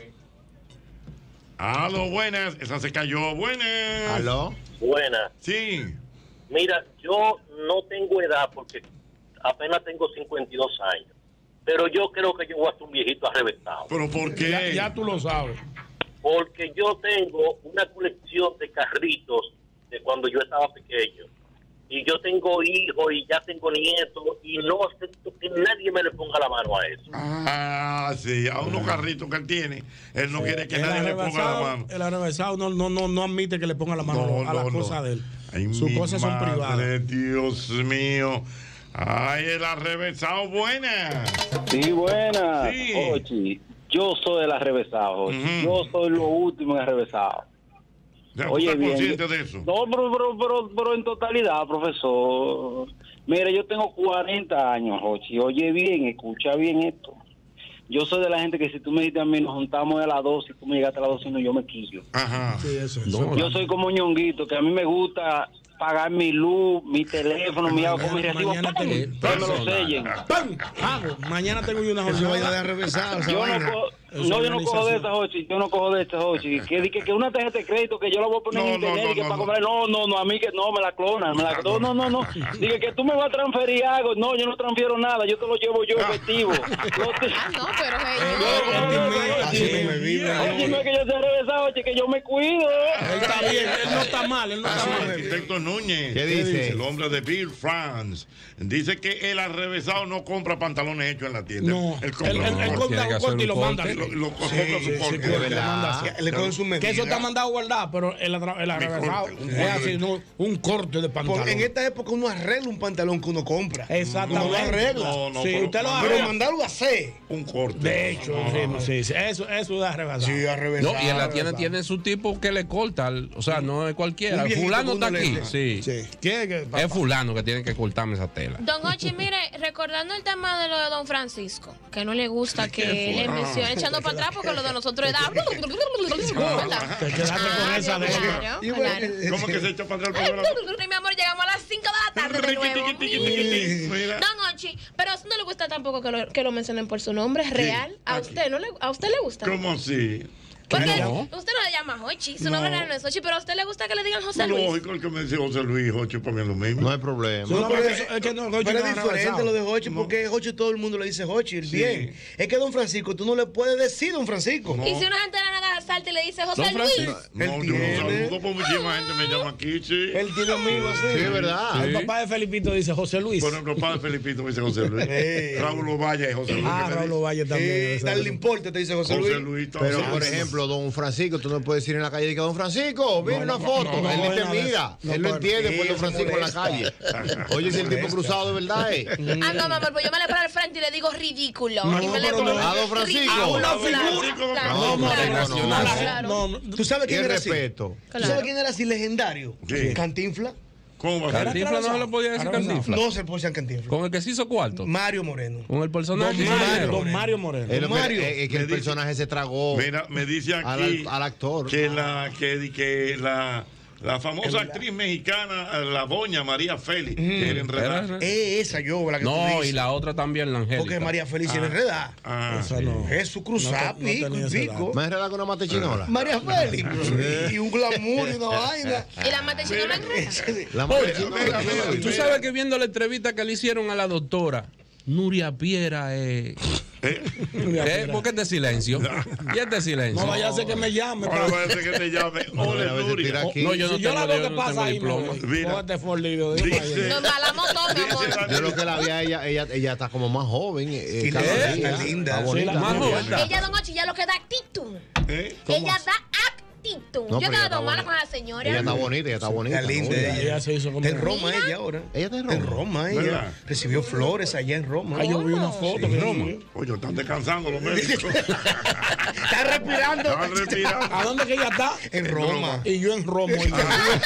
Aló, buenas. Esa se cayó. Buenas. Aló. Buena. Sí. Mira, yo no tengo edad porque apenas tengo cincuenta y dos años. Pero yo creo que yo voy a ser un viejito arreventado. ¿Pero por qué? Ya, ya tú lo sabes. Porque yo tengo una colección de carritos de cuando yo estaba pequeño. Y yo tengo hijos y ya tengo nietos y no acepto que nadie me le ponga la mano a eso. Ah, sí, a unos carritos que él tiene, él no quiere que El nadie le ponga la arrevesado- mano. El arrevesado no, no, no, no admite que le ponga la mano No, a las no, cosas no. de él. Ay, Sus mi cosas son madre, privadas. Dios mío. Ay, el arrevesado, buena. Sí, buena. Sí. Ochi, yo soy el arrevesado, Ochi. Ujú. Yo soy lo último en arrevesado. ¿Usted Oye, está bien, consciente yo- de eso? No, pero, pero, pero, pero en totalidad, profesor. Mira, yo tengo cuarenta años, Ochi. Oye bien, escucha bien esto. Yo soy de la gente que si tú me dices a mí, nos juntamos a las doce, y tú me llegaste a las doce, no, yo me quillo. Ajá. Sí, eso es. No, Yo soy como Ñonguito, que a mí me gusta pagar mi luz, mi teléfono, mi agua, mi recibo, Mañana ¡pam! tengo- que me lo sellen. ¡Pam! Pago. Mañana tengo yo una Esa jornada. vaina de arrevesado, esa Yo no, vaina. co- Es no, yo no cojo de organización. estas, Jochi, yo no cojo de estas, Jochi. Que, que, que una tarjeta de crédito que yo la voy a poner No, en no, internet no, y que no, para no. comprar, no, no, no, a mí que no, me la clonan, me la, no, no, no, no. Dije que tú me vas a transferir algo, no, yo no transfiero nada, yo te lo llevo yo efectivo. Lo te- Ah, no, pero Así no me vive. Oye, no es que yo sea regresado, oye, que yo me cuido. Él está bien, él no está mal, él no está mal. Arquitecto Núñez. ¿Qué dice? El hombre de Bill France. Dice que el arrevesado no compra pantalones hechos en la tienda. No, Él él, compra. él, él No, compra tiene que un hacer corte y un lo manda. corte. Lo, lo compra Sí, su sí, corte. sí, de porque verdad. manda así. Le cogen su Que medida. eso está mandado a guardar, pero el, atra- el arrevesado corte, un es corte. así, no, un corte de pantalón. Porque en esta época uno arregla un pantalón que uno compra. Exactamente. Uno lo arregla. No, no, Sí, pero- usted lo no, Pero arregla. mandarlo a hacer. Un corte. De hecho, sí, sí, sí, eso, eso es arrevesado. Sí, arrevesado. No, y en la tienda tiene su tipo que le corta, o sea, no es cualquiera. Un viejito Fulano con está una aquí. lente. Sí. Sí. ¿Qué? ¿Qué? Es fulano que tiene que cortarme esa tela. Don Ochi, mire, recordando el tema de lo de Don Francisco, que no le gusta que le mencione echando para atrás porque lo de nosotros es da. Te quedaste con esa de Claro, Y claro. bueno, ¿Cómo que se echa para atrás el programa? Y mi amor, llegamos a las cinco de la tarde de nuevo. Tiqui, tiqui, tiqui, tiqui. Mira. Don Ochi, pero a usted no le gusta tampoco que lo, que lo mencionen por su nombre, es real. ¿A Aquí. usted no le, a usted le gusta? ¿Cómo así? Porque No. usted no le llama Ochi, su No. nombre real no es Ochi, pero a usted le gusta que le digan José Luis. Lógico, el que me dice José Luis, Ocho, para mí es lo mismo. No hay problema. No, pero eso- es que no, Jochi pero no es es diferente arrevesado. lo de Jochi, porque Jochi todo el mundo le dice Jochi, el Sí. bien. Es que Don Francisco, tú no le puedes decir Don Francisco. Y si una gente de la nada salta y le dice José Don Luis. Francisco. No, Él yo no tiene- saludo, pues muchísima gente me llama aquí, sí. Él tiene amigos así. Sí, es verdad. El papá de Felipito dice José Luis. Por ejemplo, padre Felipito me dice José Luis. Sí. Raúl Ovalle y José Luis. Ah, ¿qué me Raúl Valle también. Sí, ese dale es- importe, te dice José dice? José Luis. Luis. Pero, José por Luis. ejemplo, don Francisco, tú no puedes decir en la calle, diga, don Francisco, mira una foto. no, él no, ni te no, mira. no, él lo no, entiende, sí, pues don se Francisco en la calle. Oye, si el tipo cruzado de verdad es. Ah, no, mi amor, pues yo me le paro al frente y le digo ridículo. No, y me le pero pongo no. A don Francisco. ridículo, A una claro, figura. claro, No, no, claro, no, no, claro, no. claro. No, no, ¿Tú sabes Y quién el era así? respeto. ¿Tú sabes quién era así legendario? ¿Quién? Cantinfla. ¿Cómo va a ser? Cantinfla no se le podía decir Arrevesado. Cantinfla. No se puede ser Cantinfla. Con el que se hizo cuarto. Mario Moreno. Con el personaje Don que hizo Mario, dinero. Don Mario Moreno. Es, lo que- Mario. es- es que el personaje se tragó Mira, me dice al, aquí al actor. que la que, que la la famosa actriz mexicana, la doña María Félix, que era enredada. Era- Es esa yo, la que tú No, dices. y la otra también, la Angélica. Porque María Félix era enredada. Ah, Esa no. Es su cruzada, No te- no pico tenía y esa pico. Más enredada que una mate chinola. María Félix. Y un glamour y una vaina. Y la mate chino no engresa. La mate Oye, chinola. Tú sabes que viendo la entrevista que le hicieron a la doctora, Nuria Piera, eh, ¿eh? ¿Por qué este silencio? ¿Y este silencio? No vaya a ser que me llame. Ahora pa- va a ser que te llame. Ole, a veces Nuria. tira aquí. No, yo no si yo la tengo, veo yo que no pasa tengo ahí, me diploma. voy. Mira. Cógete forlido. Dice- Nos embalamos todo, mi amor. Yo lo que la vi a ella, ella, ella está como más joven. eh, Sí, cada linda, día. linda. Está Sí, bonita. la más joven. Ella, don Ochi, ya lo que da actitud. ¿Eh? Ella da actitud. No, Yo pero quedé ella tan está mala bonita. con la señora. Ella está bonita, ella está bonita. Está linda Bonita. ella. Ella se hizo como- Está en Roma Mira. ella ahora. Ella está en Roma. En Roma ella. ¿Verdad? Recibió flores allá en Roma. Ay, yo vi una foto Sí, que en Roma. Oye, están descansando los médicos. Está respirando. Están respirando. ¿A dónde que ella está? En Roma. Y yo en Roma. Y yo-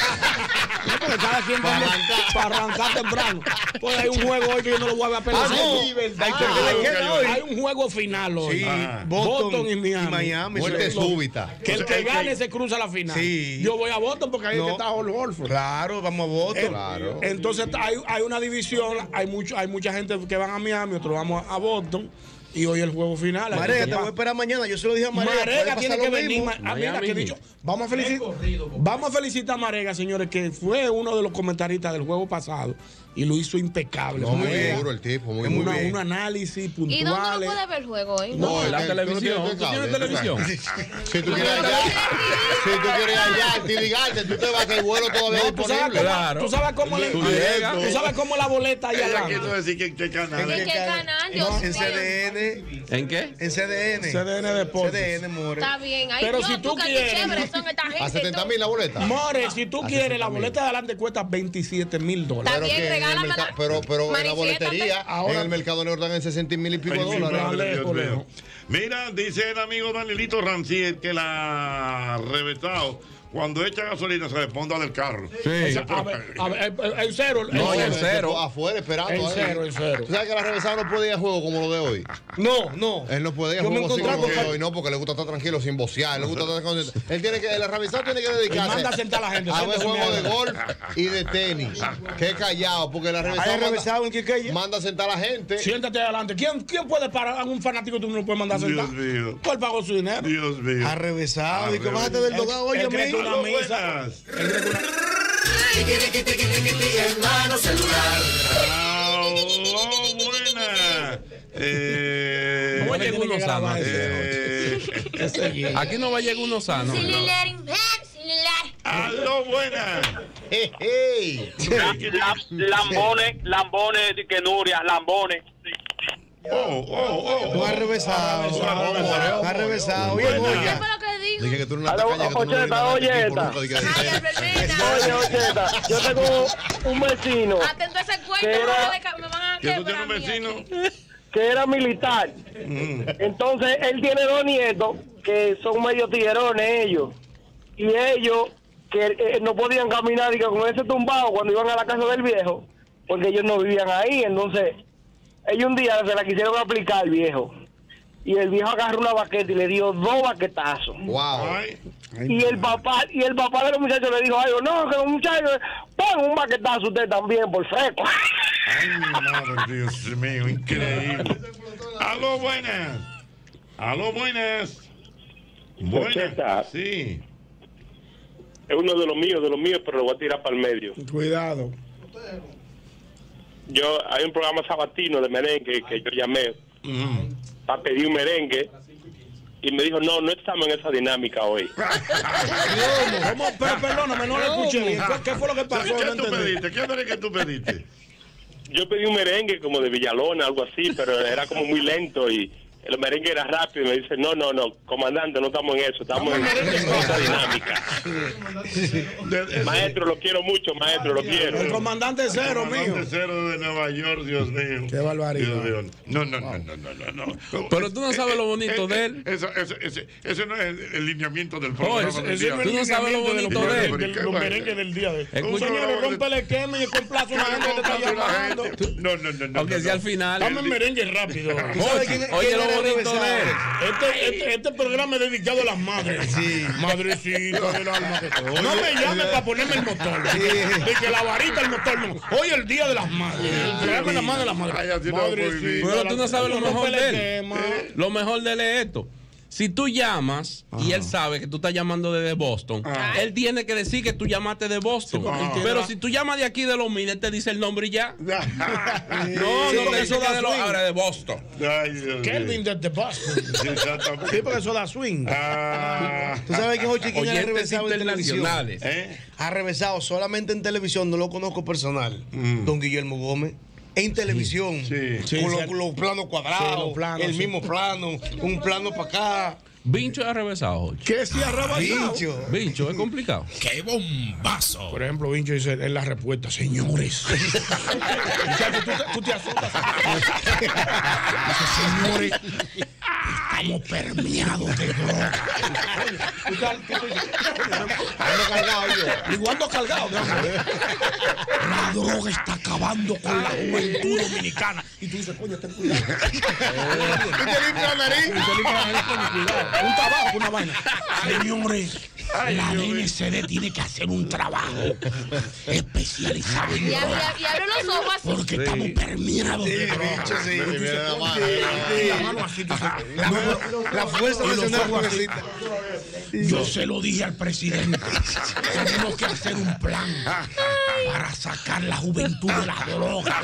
No, porque cada quien Para para arrancar. para arrancar temprano. Pues hay un juego hoy que yo no lo voy a ver a pelear. Ah, no. Sí, verdad. Hay que le queda hoy. Hay un juego final hoy. Sí, Ah. Boston, Boston y Miami. Muerte Lo- súbita. Que el O sea, que el que- gane se cruza a la final. Sí. Yo voy a Boston porque ahí es No. que está Hall Horford. Claro, vamos a Boston. Eh, Claro. Entonces hay, hay una división, hay mucho, hay mucha gente que van a Miami, otros vamos a Boston y hoy el juego final. Hay Marega, que te voy a pa- esperar mañana. Yo se lo dije a Marega. Marega puede tiene pasar que lo venir. mismo. Ma- ah, mira, Miami que dicho, vamos a felicitar, vamos a felicitar a Marega, señores, que fue uno de los comentaristas del juego pasado y lo hizo impecable. No, muy Marega, duro el tipo, muy, Es muy muy una- bien. un análisis ¿Y dónde puntuales. uno puede ver el juego hoy? No, En la es que tú no televisión. tienes ¿Tú tienes cable, televisión? Si tú quieres allá, si tú quieres allá, actividad, tú te vas que el vuelo todavía No, tú sabes disponible. cómo, Claro. tú sabes cómo, le- Tú tú llegas. sabes cómo la boleta allá Ella adelante. quiso decir que en qué canal. ¿En qué canal? Dios En mío. C D N. ¿En qué? En C D N. C D N Deportes. C D N, more. Está bien. Ay, Pero Dios, si tú qué quieres- chéveres son esta gente. A setenta mil la boleta. More, si tú A quieres, sesenta la mil. boleta de adelante cuesta veintisiete mil dólares. Está Pero, bien, que en el regálamela. merca- pero, pero en la Manifiéstate. boletería, Ahora- en el mercado negro están en sesenta mil y pico de Ay, mi dólares. madre, Dios Lejos, mío. lejos. Mira, dice el amigo Danielito Rancier que la reventado cuando echa gasolina se desponda del carro. Sí. A ver, a ver, el, el cero. El No, cero. en cero. Afuera esperando. En ahí. cero, en cero. ¿Tú sabes que la revesada no puede ir a juego como lo de hoy? No, no. Él no puede ir a Yo me juego así encontré como lo de porque- hoy, no, porque le gusta estar tranquilo sin vocear. Él le gusta estar concentrado. Él tiene que, el revesado tiene que dedicarse Y manda a sentar a la gente, a ver siéntese, juego de mierda. golf y de tenis. Qué callado, porque la Hay revesada revesado en manda, Quiqueya. manda a sentar a la gente. Siéntate adelante. ¿Quién, ¿Quién puede parar a un fanático? Tú no lo puedes mandar a sentar. Dios mío. ¿Cuál pagó su dinero? Dios mío. Ha revesado. ¿Y Ha qué bájate del Él- dogado? él Oye, cree que una Aló, misa. buenas. Él cree que una- Aló, buenas. Eh, No va a Tiene llegar que uno grabar sano. eh, Ese guía. Aquí no va a llegar uno sano. Celular, celular. aló, buenas. Hey, hey. La- la- lambones, lambones, de que Nuria, lambones. Oh, oh, oh. Tú has revesado. revesado. Has revesado. Oye, ¿Qué Goya. fue lo que dijo? Dije que tú eres una Aló, tacaña que tú no le Ocheta, digas a este oye, tipo esta. nunca, diga, Ay, dice, Albertina. Oye, Ocheta, yo tengo un vecino Atento a ese cuento, ¿Qué era? me van a deca- me van a ¿Que tú tienes quebrar un a mí vecino? aquí. que era militar. Entonces, él tiene dos nietos que son medio tiguerones ellos. Y ellos que eh, no podían caminar y que con ese tumbado cuando iban a la casa del viejo, porque ellos no vivían ahí. Entonces, ellos un día se la quisieron aplicar al viejo. Y el viejo agarró una baqueta y le dio dos baquetazos. wow. Ay, Y el papá y el papá de los muchachos le dijo, ay, no, que los muchachos, pon un baquetazo usted también por fresco. ay, mi madre, Dios mío, increíble. Aló, buenas. Aló, buenas. Buenas. Ocheta. Sí. Es uno de los míos, de los míos, pero lo voy a tirar para el medio. Cuidado. Yo, hay un programa sabatino de merengue que yo llamé para pedir un merengue y me dijo, no, no estamos en esa dinámica hoy. ¿Cómo? Pero perdóname, no lo escuché bien. ¿Qué- ¿Qué fue lo que pasó? ¿Qué No tú entendí. pediste? ¿Qué merengue tú pediste? Yo pedí un merengue como de Villalona, algo así, pero era como muy lento y el merengue era rápido y me dice, no, no, no, comandante, no estamos en eso, estamos en, en otra dinámica. Maestro, lo quiero mucho, maestro, lo quiero. El comandante cero, mío. Comandante cero de Nueva York, Dios mío. Qué barbaridad. Dios mío. No, no, no, no, no, no, no. Pero tú no sabes lo bonito Eh, de eh, él. Eso, eso, ese, ese no es el, el lineamiento del Oh, programa. ese- del ese día. no es el Tú no sabes lo bonito de él. Del- Los merengues del día de hoy. Escucha- Señores, rompe el esquema y complace a una gente que te está llamando. No, no, no, no. Aunque no, sea no. al final. Dame el merengue rápido. Oye, oye lo bonito de él. Este, este, este programa es dedicado a las madres. Sí. Madrecita del alma. No me llames para ponerme el motor. De que la varita el motor no. Hoy es el día de las madres. El programa de las madres de las madres. Ay, así no, muy bien. Madrecita. Pero tú no sabes lo Rompe mejor el de él. esquema. Lo mejor de él es esto. Si tú llamas y él sabe que tú estás llamando desde Boston, Ajá. él tiene que decir que tú llamaste de Boston. porque él tiene Pero la- si tú llamas de aquí de los Minas, él te dice el nombre y ya. No, Sí, no, porque te eso dice que da de los swing. ahora de Boston. Ay, Dios mío. Kelvin desde Boston. Exactamente. Sí, porque eso da swing. Ah, ¿Tú sabes que Jochi quién ha Oyentes revesado en televisión? internacionales. ¿eh? Ha revesado solamente en televisión, no lo conozco personal. Mm. Don Guillermo Gómez. En televisión, Sí. Sí, con sí. los, los planos cuadrados, Sí, los planos, el sí. mismo plano, un plano para acá. Vincho es arrevesado. ¿Qué si arrevesado? Vincho. Vincho es complicado. ¡Qué bombazo! Por ejemplo, Vincho dice en la respuesta, señores. Muchachos, tú, te- tú te asustas. Dice, señores, estamos permeados de droga. Tú estás- tú dices, ando cargado yo. Digo, ando cargado, mi amor. La droga está acabando con la juventud dominicana. Y tú dices, coño, ten cuidado. ¿Tú te limpias la nariz? Y te limpias la nariz, coño, cuidado. Un tabaco, una vaina. Señores, la D N C D tiene que hacer un trabajo especializado en Y droga. abre, y abre los ojos así. Porque estamos permeados de droga. Bicho, sí. Tú dices, Mira la coño, mano, sí, la mano así, tú dices, La- La fuerza y los nacional ojos así. progresista. Yo se lo dije al presidente. Tenemos que hacer un plan para sacar la juventud de la droga.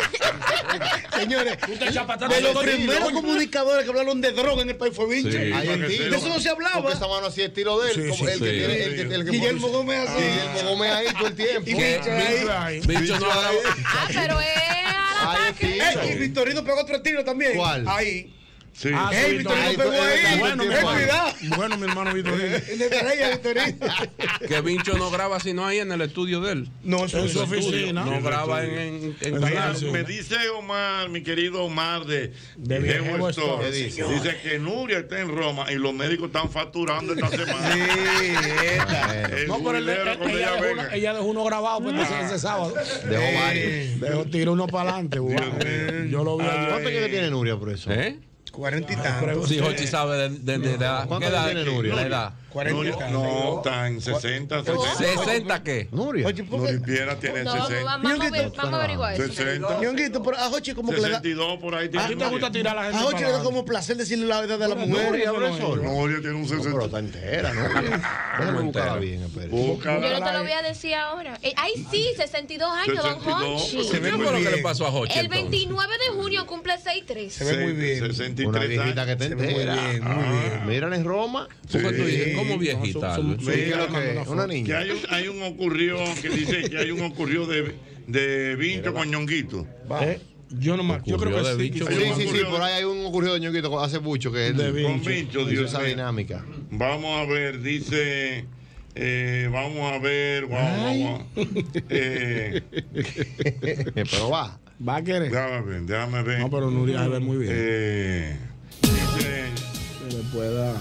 Señores, Tú te echas para atrás, de los coño. primeros comunicadores que hablaron de droga en el país fue Vincho. Sí. Ahí en ti. De eso no se hablaba. Porque esa mano así es estilo de él. Sí, como sí, el que sí. tiene. El que, el que Guillermo pone- Gómez así. Guillermo Gómez ahí todo el tiempo. Y ¿Qué? Vincho ahí. Ahí. Vincho no ha grabado. Ah, pero es al Ahí ataque. es Eh, y Victorino pegó otro tiro también. ¿Cuál? Ahí. Sí. Ah, Ey, sí, Victorino ahí, pegó ahí, ahí. bueno, Ten mi hermano. cuidado. Bueno, mi hermano Vitorino. En de estrella, Victorino. Que Vincho no graba sino ahí en el estudio de él. No, eso En es su estudio. oficina. No graba en, en, en En Mira, canal. me dice Omar, mi querido Omar de, De de Viejo Viejo Store, Store, dice, señor. dice que Nuria está en Roma y los médicos están facturando esta semana. Sí, esta. El No, pero él- jubilero él- cuando ella, ella dejó uno, venga. ella dejó uno grabado pues, entonces ese sábado. Dejó varios. Dejó, tiró uno para adelante. Yo lo vi ayer. ¿Cuánto es que tiene Nuria por eso? ¿Eh? Cuarenta y tantos. Sí, Jochi sabe de, de, de edad. ¿Cuánto ¿Qué edad tiene Nuria? La edad. Cuarenta y Nuria- tantos. no, está en sesenta, setenta. ¿sesenta qué? Nuria. Oye, ¿por Nuria qué? Piera tiene No, vamos, sesenta. vamos, a ver- vamos a averiguar eso. sesenta. Ñonguito, pero a Jochi como que le da. sesenta y dos por ahí ¿A tiene ti te gusta Nuria. tirar a la gente? A Jochi para le da adelante? como placer decirle la edad de la Pero mujer. Nuria, no, profesor. Nuria tiene un No, pero sesenta. está entera, Nuria. Déjame buscarla bien, espere. Yo Búscala. no te lo voy a decir ahora. Eh, ay, sí, sesenta y dos años, don sesenta y dos. Hochi. Se ve ¿Qué muy fue lo que bien. le pasó a Jochi El entonces? veintinueve de junio cumple seis tres. Se ve muy bien. sesenta y Una tres viejita que años. está Se ve muy entera. bien, muy bien. Mírala en Roma. ¿Por qué tú Sí. dices? ¿Cómo viejita? Son- son- ¿Qué es lo son- que es? Una Que niña. hay un, hay un ocurrió que dice que hay un ocurrió de, de Vincho con Ñonguito. Eh, Yo no me yo creo Ocurrió que de sí. bicho. quizás. Sí, Hay un sí, sí, ocurrió- por ahí hay un ocurrido de Ñonguito hace mucho que es De el- Con Vincho. Vincho, hizo Dios esa mío. dinámica. Vamos a ver, dice. eh, vamos a ver, vamos, vamos. Eh, Pero va. Va a querer. déjame ver, déjame ver. No, pero Nuria se ve muy bien. Eh, dice. Se le puede dar.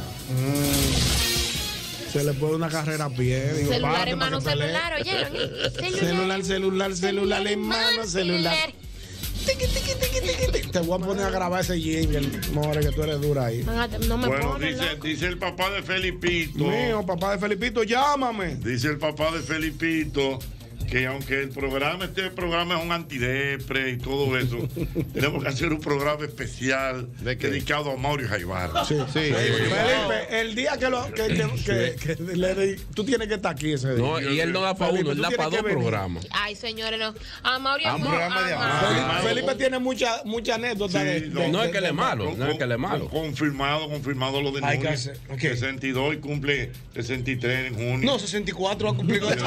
Se le puede dar una carrera a pie. Digo, Celular párate en para mano, que pelee. celular, oyeron. ¿eh? Celular, celular, celular en mano, celular. Tiqui, tiqui, tiqui, tiqui, tiqui. Te voy a poner a grabar ese jingle, more, que tú eres dura ahí. No me Bueno, ponen, dice, loco. dice el papá de Felipito. Mío, papá de Felipito, llámame. Dice el papá de Felipito que aunque el programa, este programa es un antidepre y todo eso, tenemos que hacer un programa especial dedicado a Mauricio Jaibar. Sí, sí. Felipe, el día que, lo, que, que, que, que le di- tú tienes que estar aquí ese día. No, y él no da para Felipe, uno, él tú da tienes para que dos venir. programas. Ay, señores, no. A Mauri Ah, amor, programa de ama. Felipe, Felipe tiene muchas mucha anécdotas. de, de- no es de- que él es de- malo, no es que él es malo. Confirmado, confirmado lo de Hay que Núñez. hacer- ok. sesenta y dos y cumple sesenta y tres en junio. No, sesenta y cuatro va a cumplir con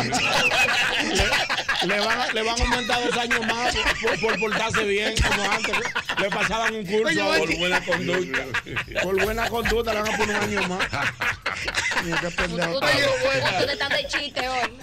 Le van, a, le van a aumentar dos años más por, por portarse bien, como antes. Le pasaban un curso Oye, por oye. buena conducta. Por buena conducta le van a poner un año más. Mira, qué pendejo. Ustedes ustedes están de chiste hoy.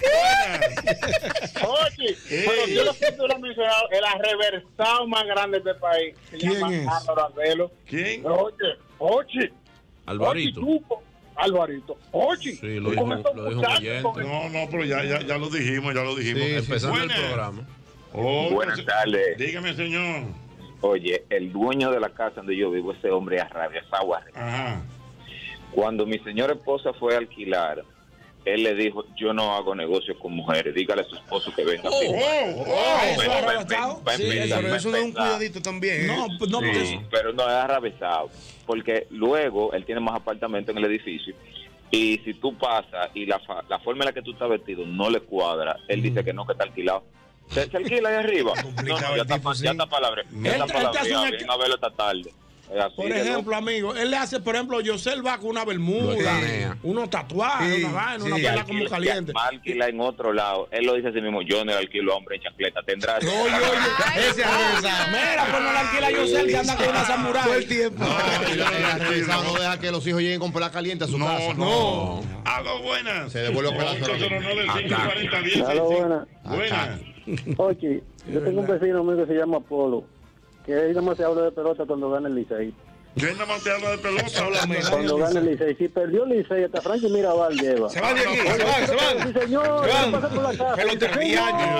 Oye, pero yo lo que tú lo has mencionado, el arreversado más grande de este país. Se ¿Quién llama es? Álvaro Arbelo. ¿Quién? Oye, oye. Alvarito. Oye, tú, Alvarito. Oye. Sí, lo tú con dijo- estos lo dijo un muchachos, oyente. con- No, no, pero ya, ya, ya lo dijimos, ya lo dijimos. Sí, empezando el Buenas. programa. Oh, Buenas se- tardes. Dígame, señor. Oye, el dueño de la casa donde yo vivo, ese hombre es arrabiasado. Ajá. Cuando mi señora esposa fue a alquilar, él le dijo, yo no hago negocios con mujeres, dígale a su esposo que venga. a firmar". Oh, Va- eso es va- arrebatado. va a Sí, empezar, pero va a eso da un empezar. cuidadito también. No, ¿eh? pues no, porque Sí, pero no es arrabesado, porque luego él tiene más apartamentos en el edificio y si tú pasas y la, fa- la forma en la que tú estás vestido no le cuadra, él dice que no, que está alquilado. ¿Se, se alquila ahí arriba? No, no, ya está, pa- ya está palabra. Ya Él- está él te hace palabra. un Ven a verlo esta tarde. así, por ejemplo, amigo, él le hace, por ejemplo, Yosel va con una bermuda, unos tatuajes, Sí, una vaina, sí. una perla como Alquila- caliente. va a alquilar en otro lado. Él lo dice así mismo, yo no le alquilo a hombre en chancleta. Tendrá. Oye, oye, ese arrezado. Mira, pues no le alquila a Yosel que anda con una samurai. Todo el tiempo. No, no deja que los hijos lleguen con perla caliente a su casa. No. Aló, buenas. Se devuelve con la Aló, buenas. Buenas. Oye, yo tengo un vecino mío que se llama Polo, que él nada más se habla de pelota cuando gana el Licey. ¿Quién nada más te habla de pelota? Cuando gana el Licey. Si perdió el Licey, hasta Frankie Mirabal lleva. Se van de aquí, se van, se van. Sí, señor. Se van. ¿Qué pasa por la casa? Pelota Sí,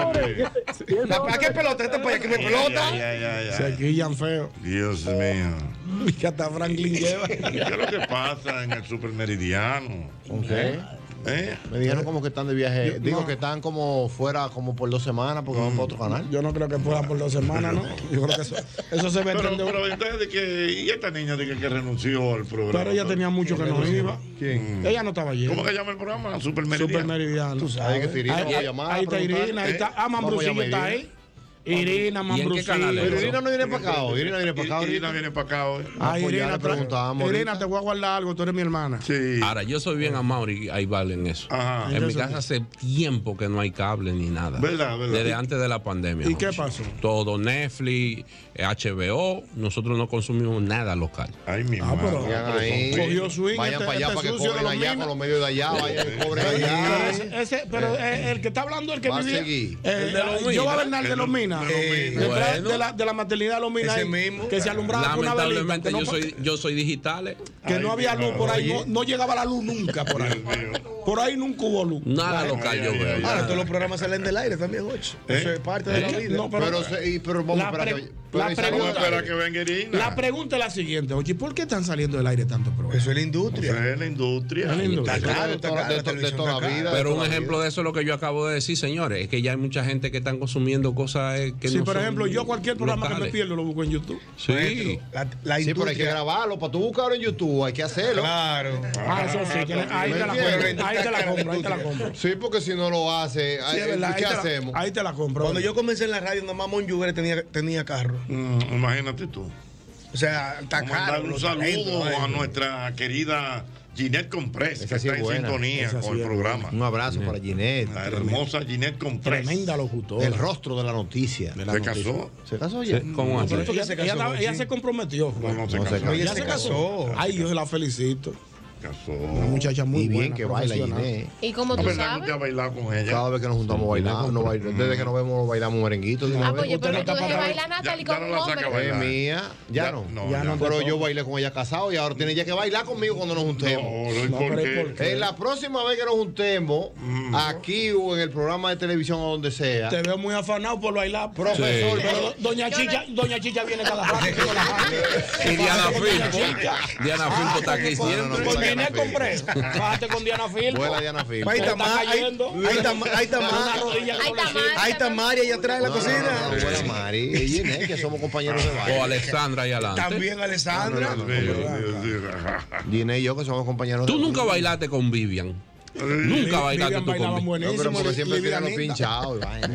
señor. ¿Para qué pelota? Este para allá que me pelota. Ya, ya, ya. Se quillan feo. Dios mío. Que hasta Franklin lleva. ¿Qué es lo que pasa en el Supermeridiano? ¿Con qué? ¿Eh? Me dijeron como que están de viaje. Digo que están como fuera como por dos semanas porque van para otro canal. Yo no creo que fuera por dos semanas, ¿no? Yo creo que eso, eso se ve Pero, entender. pero entonces de que, y esta niña de que, que renunció al programa. Pero ella tenía mucho que no iba. ¿Quién? Ella no estaba yendo. ¿Cómo que llama el programa? Supermeridiano. Supermeridiano. Tú sabes que Irina Ahí, va a llamar. ahí está Irina, ahí está. Ah, Mambrucillo está ahí. Irina, Mambrucillo. Pero Irina no viene para acá. Irina viene para acá. Irina viene para acá hoy. Ah, pues ya Irina, le preguntábamos Irina, te voy a guardar algo, tú eres mi hermana. Sí. Ahora, yo soy bien amado y ahí valen eso. Ajá. En mi Entonces, casa hace tiempo que no hay cable ni nada. ¿Verdad, verdad? Desde antes de la pandemia. ¿Y qué Jochi. pasó? Todo Netflix, eh, H B O, nosotros no consumimos nada local. Ay, mi Ah, pero Vayan ahí. cogió swing. Vayan este- para allá este para que sucio cobren de los allá minas. con los medios de allá. Vayan y cobren Pero allá. ese- ese- pero eh, el que está hablando, el que Va a vivía. seguir. eh, El de los yo Minas. voy a Bernal de los Minas. Eh, Detrás bueno. de la, de la maternidad de los Minas. Ese ahí, mismo. Que se alumbraba con una velita. Lamentablemente Que no, yo soy yo soy digitales. que Ay, no había mi luz por ahí. No, Oye. no llegaba la luz nunca por ahí. Dios mío. Por ahí nunca hubo luz. Nada local ay, yo ay, veo. ay, Ahora todos los programas salen del aire también, Ocho. Eso es parte de la ¿Eh? vida. No, pero, Pero, se- y- pero vamos La a esperar pre- que. pero la ahí sale Vamos a pregunta- otra. esperar que venga Irina. la pregunta es la siguiente, oye, ¿por qué están saliendo del aire tantos programas? Eso es la O industria. sea, es la industria. Es la industria. Está caro, De está toda- caro, de la to- de televisión toda está la cara. vida. Pero un toda la ejemplo vida. de eso es lo que yo acabo de decir, señores. Es que ya hay mucha gente que están consumiendo cosas eh, que Sí, no por son ejemplo, yo cualquier programa que me locales. pierdo lo busco en YouTube. Sí. La, la Sí, pero hay que industria. grabarlo. Para tú buscarlo en YouTube hay que hacerlo. Claro. Ah, eso sí, que ahí te la ¿Me compro, entiendes? ahí te la compro, ahí te la compro. Sí, porque si no lo hace, Sí, ay, es verdad, ahí ¿qué te la- hacemos? Ahí te la compro. Cuando yo comencé en la radio, nomás Monjuguere tenía, tenía carro. Mm, imagínate tú. O sea, está Vamos a caro. dar un los saludo talentos, a ay. nuestra querida Ginette Comprés, Esa que sí está es en buena. sintonía Esa con sí el es programa. Un abrazo para Ginette. La hermosa Ginette Comprés. Tremenda locutora. El rostro de la noticia. De la ¿Se noticia. casó? ¿Se casó ya? Sí, ¿cómo No, así? pero ella, Ella se casó, ella estaba- ella sí. se comprometió. No, no se No se casó. casó. Ella se casó. Ay, yo la felicito. Casó. Una muchacha muy Y bien buena, que baila profesional. Ginette. ¿Y cómo ¿Es tú verdad que sabes? usted ha bailado con ella? Cada vez que nos juntamos bailamos, no baila- desde que nos vemos bailamos merenguitos. de una Ah, vez. pues yo Usted pero no tú está dejé para- bailar a Natalie ya con no un la saca a hombre. Es bailar. mía, ya no. No, Ya ya no. Pero yo bailé con ella casado y ahora tiene ya que bailar conmigo cuando nos juntemos. No, no, ¿y No, por pero ¿y qué? por qué? En la próxima vez que nos juntemos, aquí o en el programa de televisión o donde sea, Te veo muy afanado por bailar. profesor, Sí. Pero pero- doña Yo Chicha, doña Chicha viene cada rato. con la mano. Y Diana Bájate con Doña Filpo. Chicha. Diana Filpo está aquí no, no, siempre. no, Con Diana Ginette Filpo. compré. Bájate con Diana Filpo. vuela Diana Filpo. Ahí está Está más. Ahí cayendo. ahí está ma- ahí está Una más. rodilla que Ahí no le está sirve. mal. Ahí está Mari allá atrás en la No, no, cocina. no, no, buena Mari. Y Ginette, que somos compañeros de O baile. Alexandra y adelante. También Alessandra. Dios mío, Dios mío. Ginette y yo, que somos compañeros de Tú nunca baile. bailaste con Vivian. Nunca bailaste Vivian tú bailaba con Vivian. No, buenísimo. pero porque siempre tiene los Livianita. pinchados. y vaina.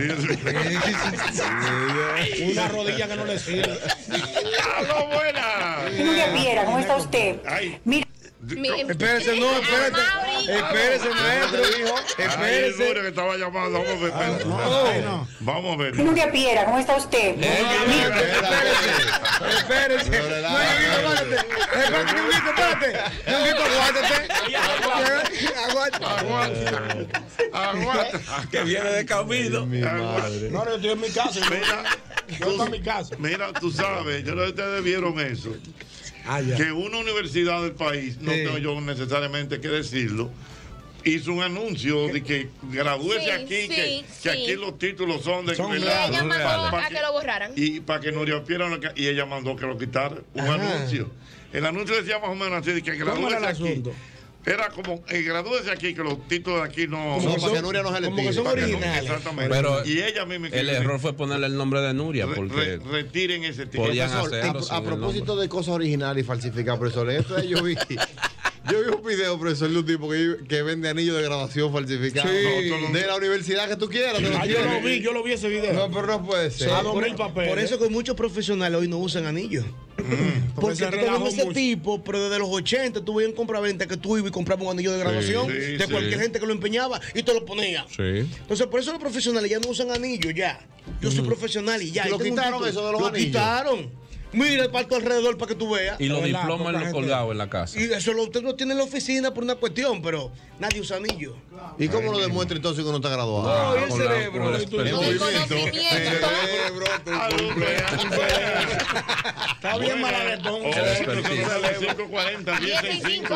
Una rodilla que no le sirve. ¡Aló, buena! Nuria Piera, ¿cómo está usted? Ay, Mira, Mi- Espérese, no, espérate. Espérese, maestro. Ay, Espérese. Nuria, que estaba llamando. Vamos a ver. espérate. Ay, no. Vamos a ver. Nuria Piera, ¿cómo está usted? Espérese. Espérese. No, Ñonguito, aguántate. Espérate, Ñonguito, espérate. Ñonguito, aguántate. Aguanta. Aguanta. Aguanta. Que viene de camino. Mi madre. No, no, yo estoy en mi casa. Mira, Yo estoy en mi casa. mira, tú sabes, yo no sé si ustedes vieron eso. Ah, ya. Que una universidad del país, no Sí. tengo yo necesariamente que decirlo, hizo un anuncio de que gradúese Sí, aquí, sí, que, sí. que aquí los títulos son de Son Y ¿verdad? ella mandó Pa' a que lo borraran. Y para que Nuria Piera no ca- y ella mandó que lo quitaran. Un Ajá. anuncio. El anuncio decía más o menos así: de que ¿Cómo era gradúese el aquí. asunto? Era como, eh, gradúese aquí, que los títulos de aquí no. No, no- para que Nuria no se le como que tire. son para que no- originales. Exactamente. Pero y ella misma El error fue ponerle el nombre de Nuria Re- porque re- retiren ese título. podían Profesor, hacerlo a, sin a el propósito nombre. de cosas originales y falsificar, profesor, esto es yo vi Yo vi un video, profesor, de un tipo que, que vende anillos de graduación falsificados. Sí. No, de la universidad que tú quieras. te lo Ah, yo tienes. lo vi, yo lo vi ese video. No, pero no puede ser. A Sí, dos por- mil papeles. Por eso que muchos profesionales hoy no usan anillos. Porque se tú relajó con ese mucho. tipo, pero desde los ochenta tú veías en compra-venta que tú ibas y comprabas un anillo de graduación sí, de sí. cualquier gente que lo empeñaba y te lo ponía. Sí. Entonces, por eso los profesionales ya no usan anillos, ya. Yo soy profesional y ya. ¿Y lo y tengo un quitaron título. eso de los Lo anillos? quitaron. Mira el parto alrededor para que tú veas. Y los ¿Verdad? diplomas Poca los gente. colgados en la casa. Y eso lo, usted lo tiene en la oficina por una cuestión, pero nadie usa anillos. ¿Y cómo lo demuestra entonces que no está graduado? No, y el con la- cerebro. con la Y tú- El experiencia. conocimiento. Cerebro, tu cumpleaños. Está bien malaguetón. Oh, expertise. a las cinco cuarenta, diez y cinco.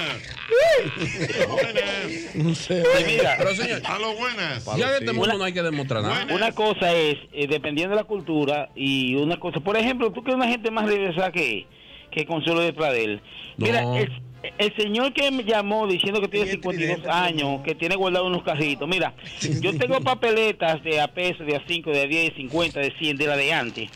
Buenas. No sé. mira, Pero señor, A lo buenas. ya en este mundo no hay que demostrar nada. Buenas. una cosa es, eh, dependiendo de la cultura, y una cosa, por ejemplo, tú que eres una gente más regresada que, que Consuelo de Pradel. Mira, No. el, el señor que me llamó diciendo que tiene Tiene cincuenta y dos tridente, años, que tiene guardado unos carritos, mira, yo tengo papeletas de a peso, de a cinco, de a diez, de cincuenta, de cien, de la de antes.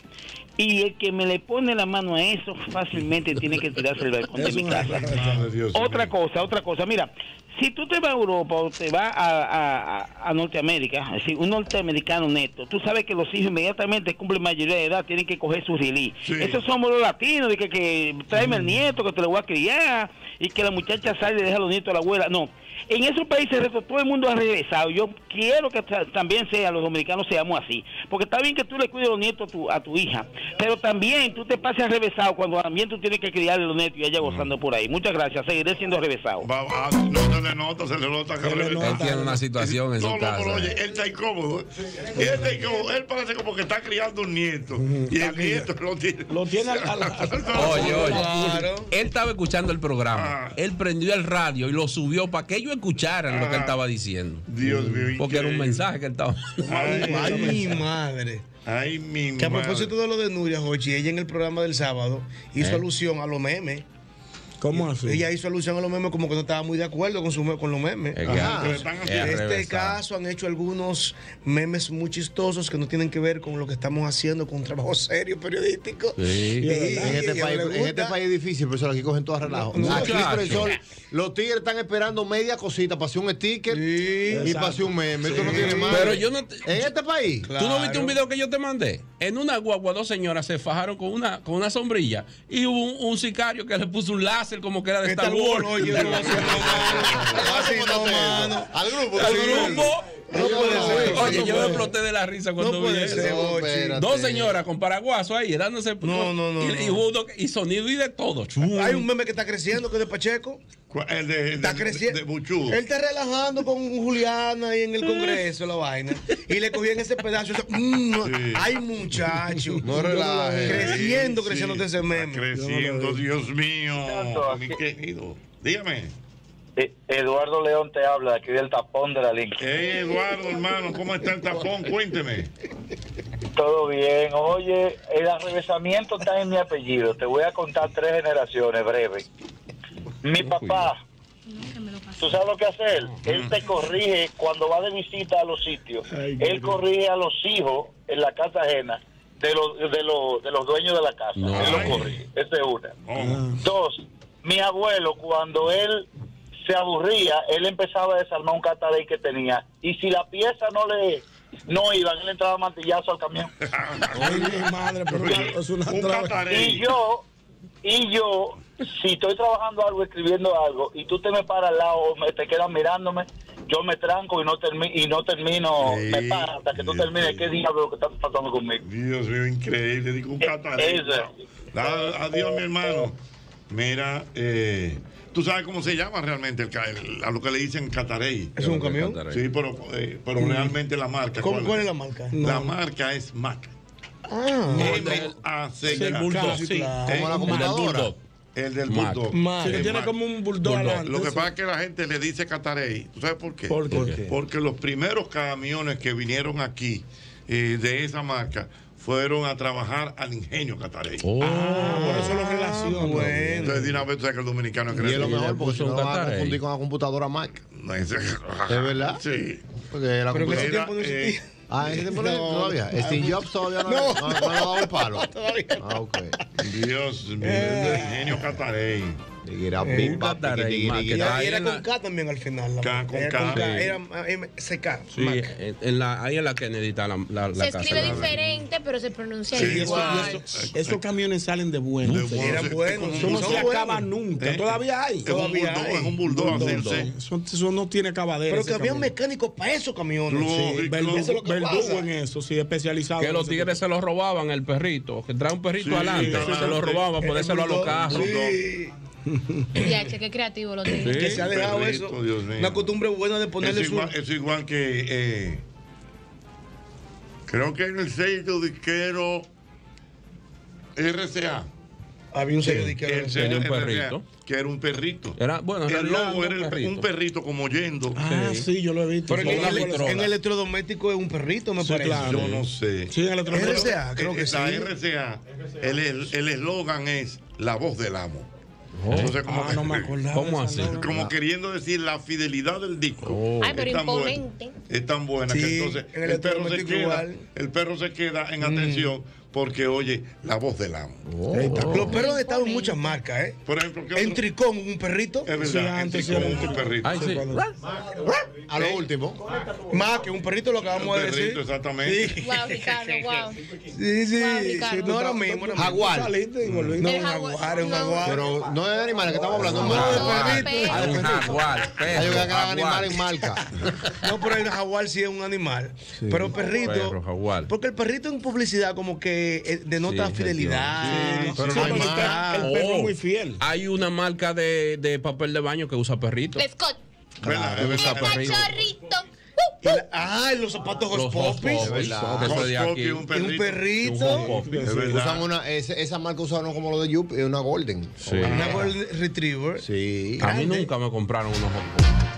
Y el que me le pone la mano a eso fácilmente tiene que tirarse el balcón de mi casa. Madre Dios Otra mío. cosa, otra cosa. Mira, si tú te vas a Europa o te vas a, a, a- a Norteamérica, es decir, un norteamericano neto, tú sabes que los hijos inmediatamente cumplen mayoría de edad, tienen que coger su release. Sí. Esos somos los latinos, de que, que tráeme el nieto, que te lo voy a criar, y que la muchacha sale y deja a los nietos a la abuela. No. En esos países resto, todo el mundo ha regresado. Yo quiero que ta- también sea, los dominicanos seamos así. Porque está bien que tú le cuides los nietos a tu, a tu hija, pero también tú te pases regresado cuando también tú tienes que criarle los nietos y ella gozando por ahí. Muchas gracias, seguiré siendo regresado. Va, va, no se le nota, se le nota que Se le le- nota. Él tiene una situación en No, su no, casa. pero oye, él está incómodo. Él está incómodo. Él parece como que está criando un nieto. Y el nieto lo tiene. Lo tiene al- al- al- Oye, oye, Claro. él estaba escuchando el programa, Ah. él prendió el radio y lo subió para que ellos escucharan lo que él estaba diciendo. Dios mío. Porque era un increíble. mensaje que él estaba. Ay, Ay, mi madre. ay, mi Que a madre. propósito de lo de Nuria Jochi, ella en el programa del sábado hizo ¿Eh? alusión a los memes. ¿Cómo así? Ella hizo alusión a los memes como que no estaba muy de acuerdo con, su, me- con los memes. Es que Ajá. es Están En haciendo- este caso han hecho algunos memes muy chistosos que no tienen que ver con lo que estamos haciendo, con un trabajo serio periodístico. Sí. Y- En este, y a país, le en este gusta. país es difícil, profesor, aquí cogen todo relajo. No, Aquí, muchacho. profesor, los tigres están esperando media cosita para hacer un sticker Sí, y para exacto. hacer un meme. Esto no Sí. tiene más. Pero yo no te- En este país. ¿Tú no viste un video que yo te mandé? En una guagua dos señoras se fajaron con una, con una sombrilla y hubo un, un sicario que le puso un láser como que era de ¿Qué Star tal, Wars. oye, no, así no, mano. Así no, mano. Al grupo. Al sí. grupo. No puede ser. Oye, no yo me puede. exploté de la risa cuando No vi puede eso. ser, No, Ochi. espérate. Dos señoras con paraguaso ahí dándose. No, no, no, Y, no. y, hubo uno que- y sonido y de todo. Chum. Hay un meme que está creciendo, que es de Pacheco. Cu- El de, el Está de, creciendo. de Buchudo. Él está relajando con Juliana ahí en el Congreso, la vaina. Y le cogían ese pedazo. Eso, mm, Sí. Ay, muchacho. No relaje. Creciendo, Sí, creciendo sí. de ese meme. Está creciendo, Dios mío. Tanto Mi así. querido. Dígame. Eh, Eduardo León te habla aquí del tapón de la línea. Hey, Eduardo, hermano, ¿cómo está el tapón? Cuénteme. Todo bien. Oye, el arrevesamiento está en mi apellido. Te voy a contar tres generaciones breve. Mi papá, ¿tú sabes lo que hace él? Él te corrige cuando va de visita a los sitios. Él corrige a los hijos en la casa ajena de los de los de los dueños de la casa. No. Él lo corrige. Esa es una. Oh. Dos, mi abuelo, cuando él se aburría, él empezaba a desarmar un catarey que tenía. Y si la pieza no le no iba, él entraba mantillazo al camión. Ay, mi madre, pero es una Un droga. catarey. Y yo, y yo, si estoy trabajando algo, escribiendo algo, y tú te me paras al lado o me, te quedas mirándome, yo me tranco y no, termi y no termino, Sí, me paro hasta que tú Dios termines. mío. ¿Qué diablo que está pasando conmigo? Dios mío, increíble. Digo, un Eh, catarey. ese. Da- Adiós, mi hermano. Mira, eh, ¿tú sabes cómo se llama realmente el, ca- el- a lo que le dicen catarey? ¿Es un camión? Sí, pero, eh, pero realmente la marca. ¿Cómo, ¿Cuál es la marca? La No. marca es Mac. Ah, M A C Sí, el K. bulldog. Sí, Sí. claro. Como la Eh, computadora. bulldog. El del Mac. bulldog. Mac. Sí, que El tiene Mac. como un bulldog Bulldog. adelante. Lo que sí. pasa es que la gente le dice catarey. ¿Tú sabes por qué? ¿Por qué? ¿Por qué? Porque los primeros camiones que vinieron aquí eh, de esa marca fueron a trabajar al ingenio catarey. Oh. Ah, por eso lo relaciono. bueno. Entonces, de una vez tú sabes que el dominicano es Y es lo creativo. mejor porque si puso no un lo van a catarey. confundir con la computadora Mac. No, es, ¿Es verdad? Sí. Porque la Pero en ese computadora. tiempo no eh, existía. Ah, ¿en ese tiempo no, No. todavía? Steve Jobs todavía no, No, no, no, le ha dado el palo. Todavía no. Ah, ok. Dios mío, el ingenio catarey. Era Eh, big un bap, Qatar tiqui, ahí, tiqui, ma, tiqui, que tiqui. está ahí era con K también al final. la- K con era K. K, Sí. Era M C K. Sí, en, en la, ahí en la Kennedy está la, la, la Se casa. escribe diferente, pero se pronuncia Sí, eso- igual. eso- esos camiones salen de buenos. De buenos, Eran sí. buenos. Como Eso no un se bulldog. acaba nunca. ¿Eh? Todavía hay. Es un Todavía bulldog, hay. es un bulldog, Bulldog. así, sí. Eso, eso no tiene cabadera. Pero ese que había camión. mecánicos para esos camiones. Sí, Lógico. verdugo, Eso es lo que verdugo pasa. en eso, sí, especializado. Que en los ese tigres se lo robaban el perrito, que trae un perrito Sí, adelante, adelante. se lo robaban para ponérselo a los carros. Sí. Ya, che, qué creativo lo tiene. Sí. Que se ha dejado Perrito, eso. Dios mío. Una costumbre buena de ponerle Es su. igual, es igual que. eh, creo que en el sello disquero R C A. Había un sello de El que sello un R C A, perrito. que era un perrito. Era, bueno, en El realidad logo era era un el- perrito. un perrito como yendo. Ah, sí, yo lo he visto. Pero en, Con una el- vitrola. en electrodoméstico es un perrito, me Sí, parece. claro. Yo no sé. Sí, en el otro R C A, creo Eh, que sí. La R C A, el el- el eslogan es la voz del amo. Entonces, como, Ah, no me acordaba. ¿Cómo de esa así? norma. como queriendo decir la fidelidad del disco. Oh. Ay, pero es tan buena, imponente. es tan buena Sí, que entonces en el el perro, se electrodoméstico queda, igual. el perro se queda en atención porque oye la voz del amo. Los perros han estado en muchas marcas, ¿eh? Por ejemplo, ¿qué En otro? Tricón, un perrito. Es Sí, verdad, antes en era Tricón, un un perrito. Ay, sí. A lo último. Más que un perrito, lo Un acabamos de decir. perrito, exactamente. Sí, Wow, Ricardo, wow. sí. sí. Wow, Ricardo. Sí, no ahora mismo. no ahora mismo. Jaguar. Saliste y volviste. No, El un jaguar, jaguar, es un no. jaguar. Pero no es de animales que estamos hablando. No, No, de de perrito. perrito. Ah, de Un perrito. jaguar, Hay perro, que cada animal jaguar. en marca. No, pero el jaguar sí es un animal. Pero perrito. Perro, jaguar. Porque el perrito en publicidad como que eh, denota Sí, fidelidad. Sí, Pero Sí, no, el amistad. perro- el perro Oh, es muy fiel. Hay una marca de, de papel de baño que usa perrito. Scott, ¿Verdad? Es Usa verdad. perrito. cachorrito. Y la- ah, los zapatos Los Hot Poppies. Hot Poppies, verdad. que eso es de Hot aquí. Poppy, un Y un perrito. Un perrito. Hot Poppy. Es verdad. Usan una, ese- esa marca usaron como lo de Yup, es una Golden. Sí. Una Golden Retriever. Sí. A mí grande. nunca me compraron unos Hot Poppy.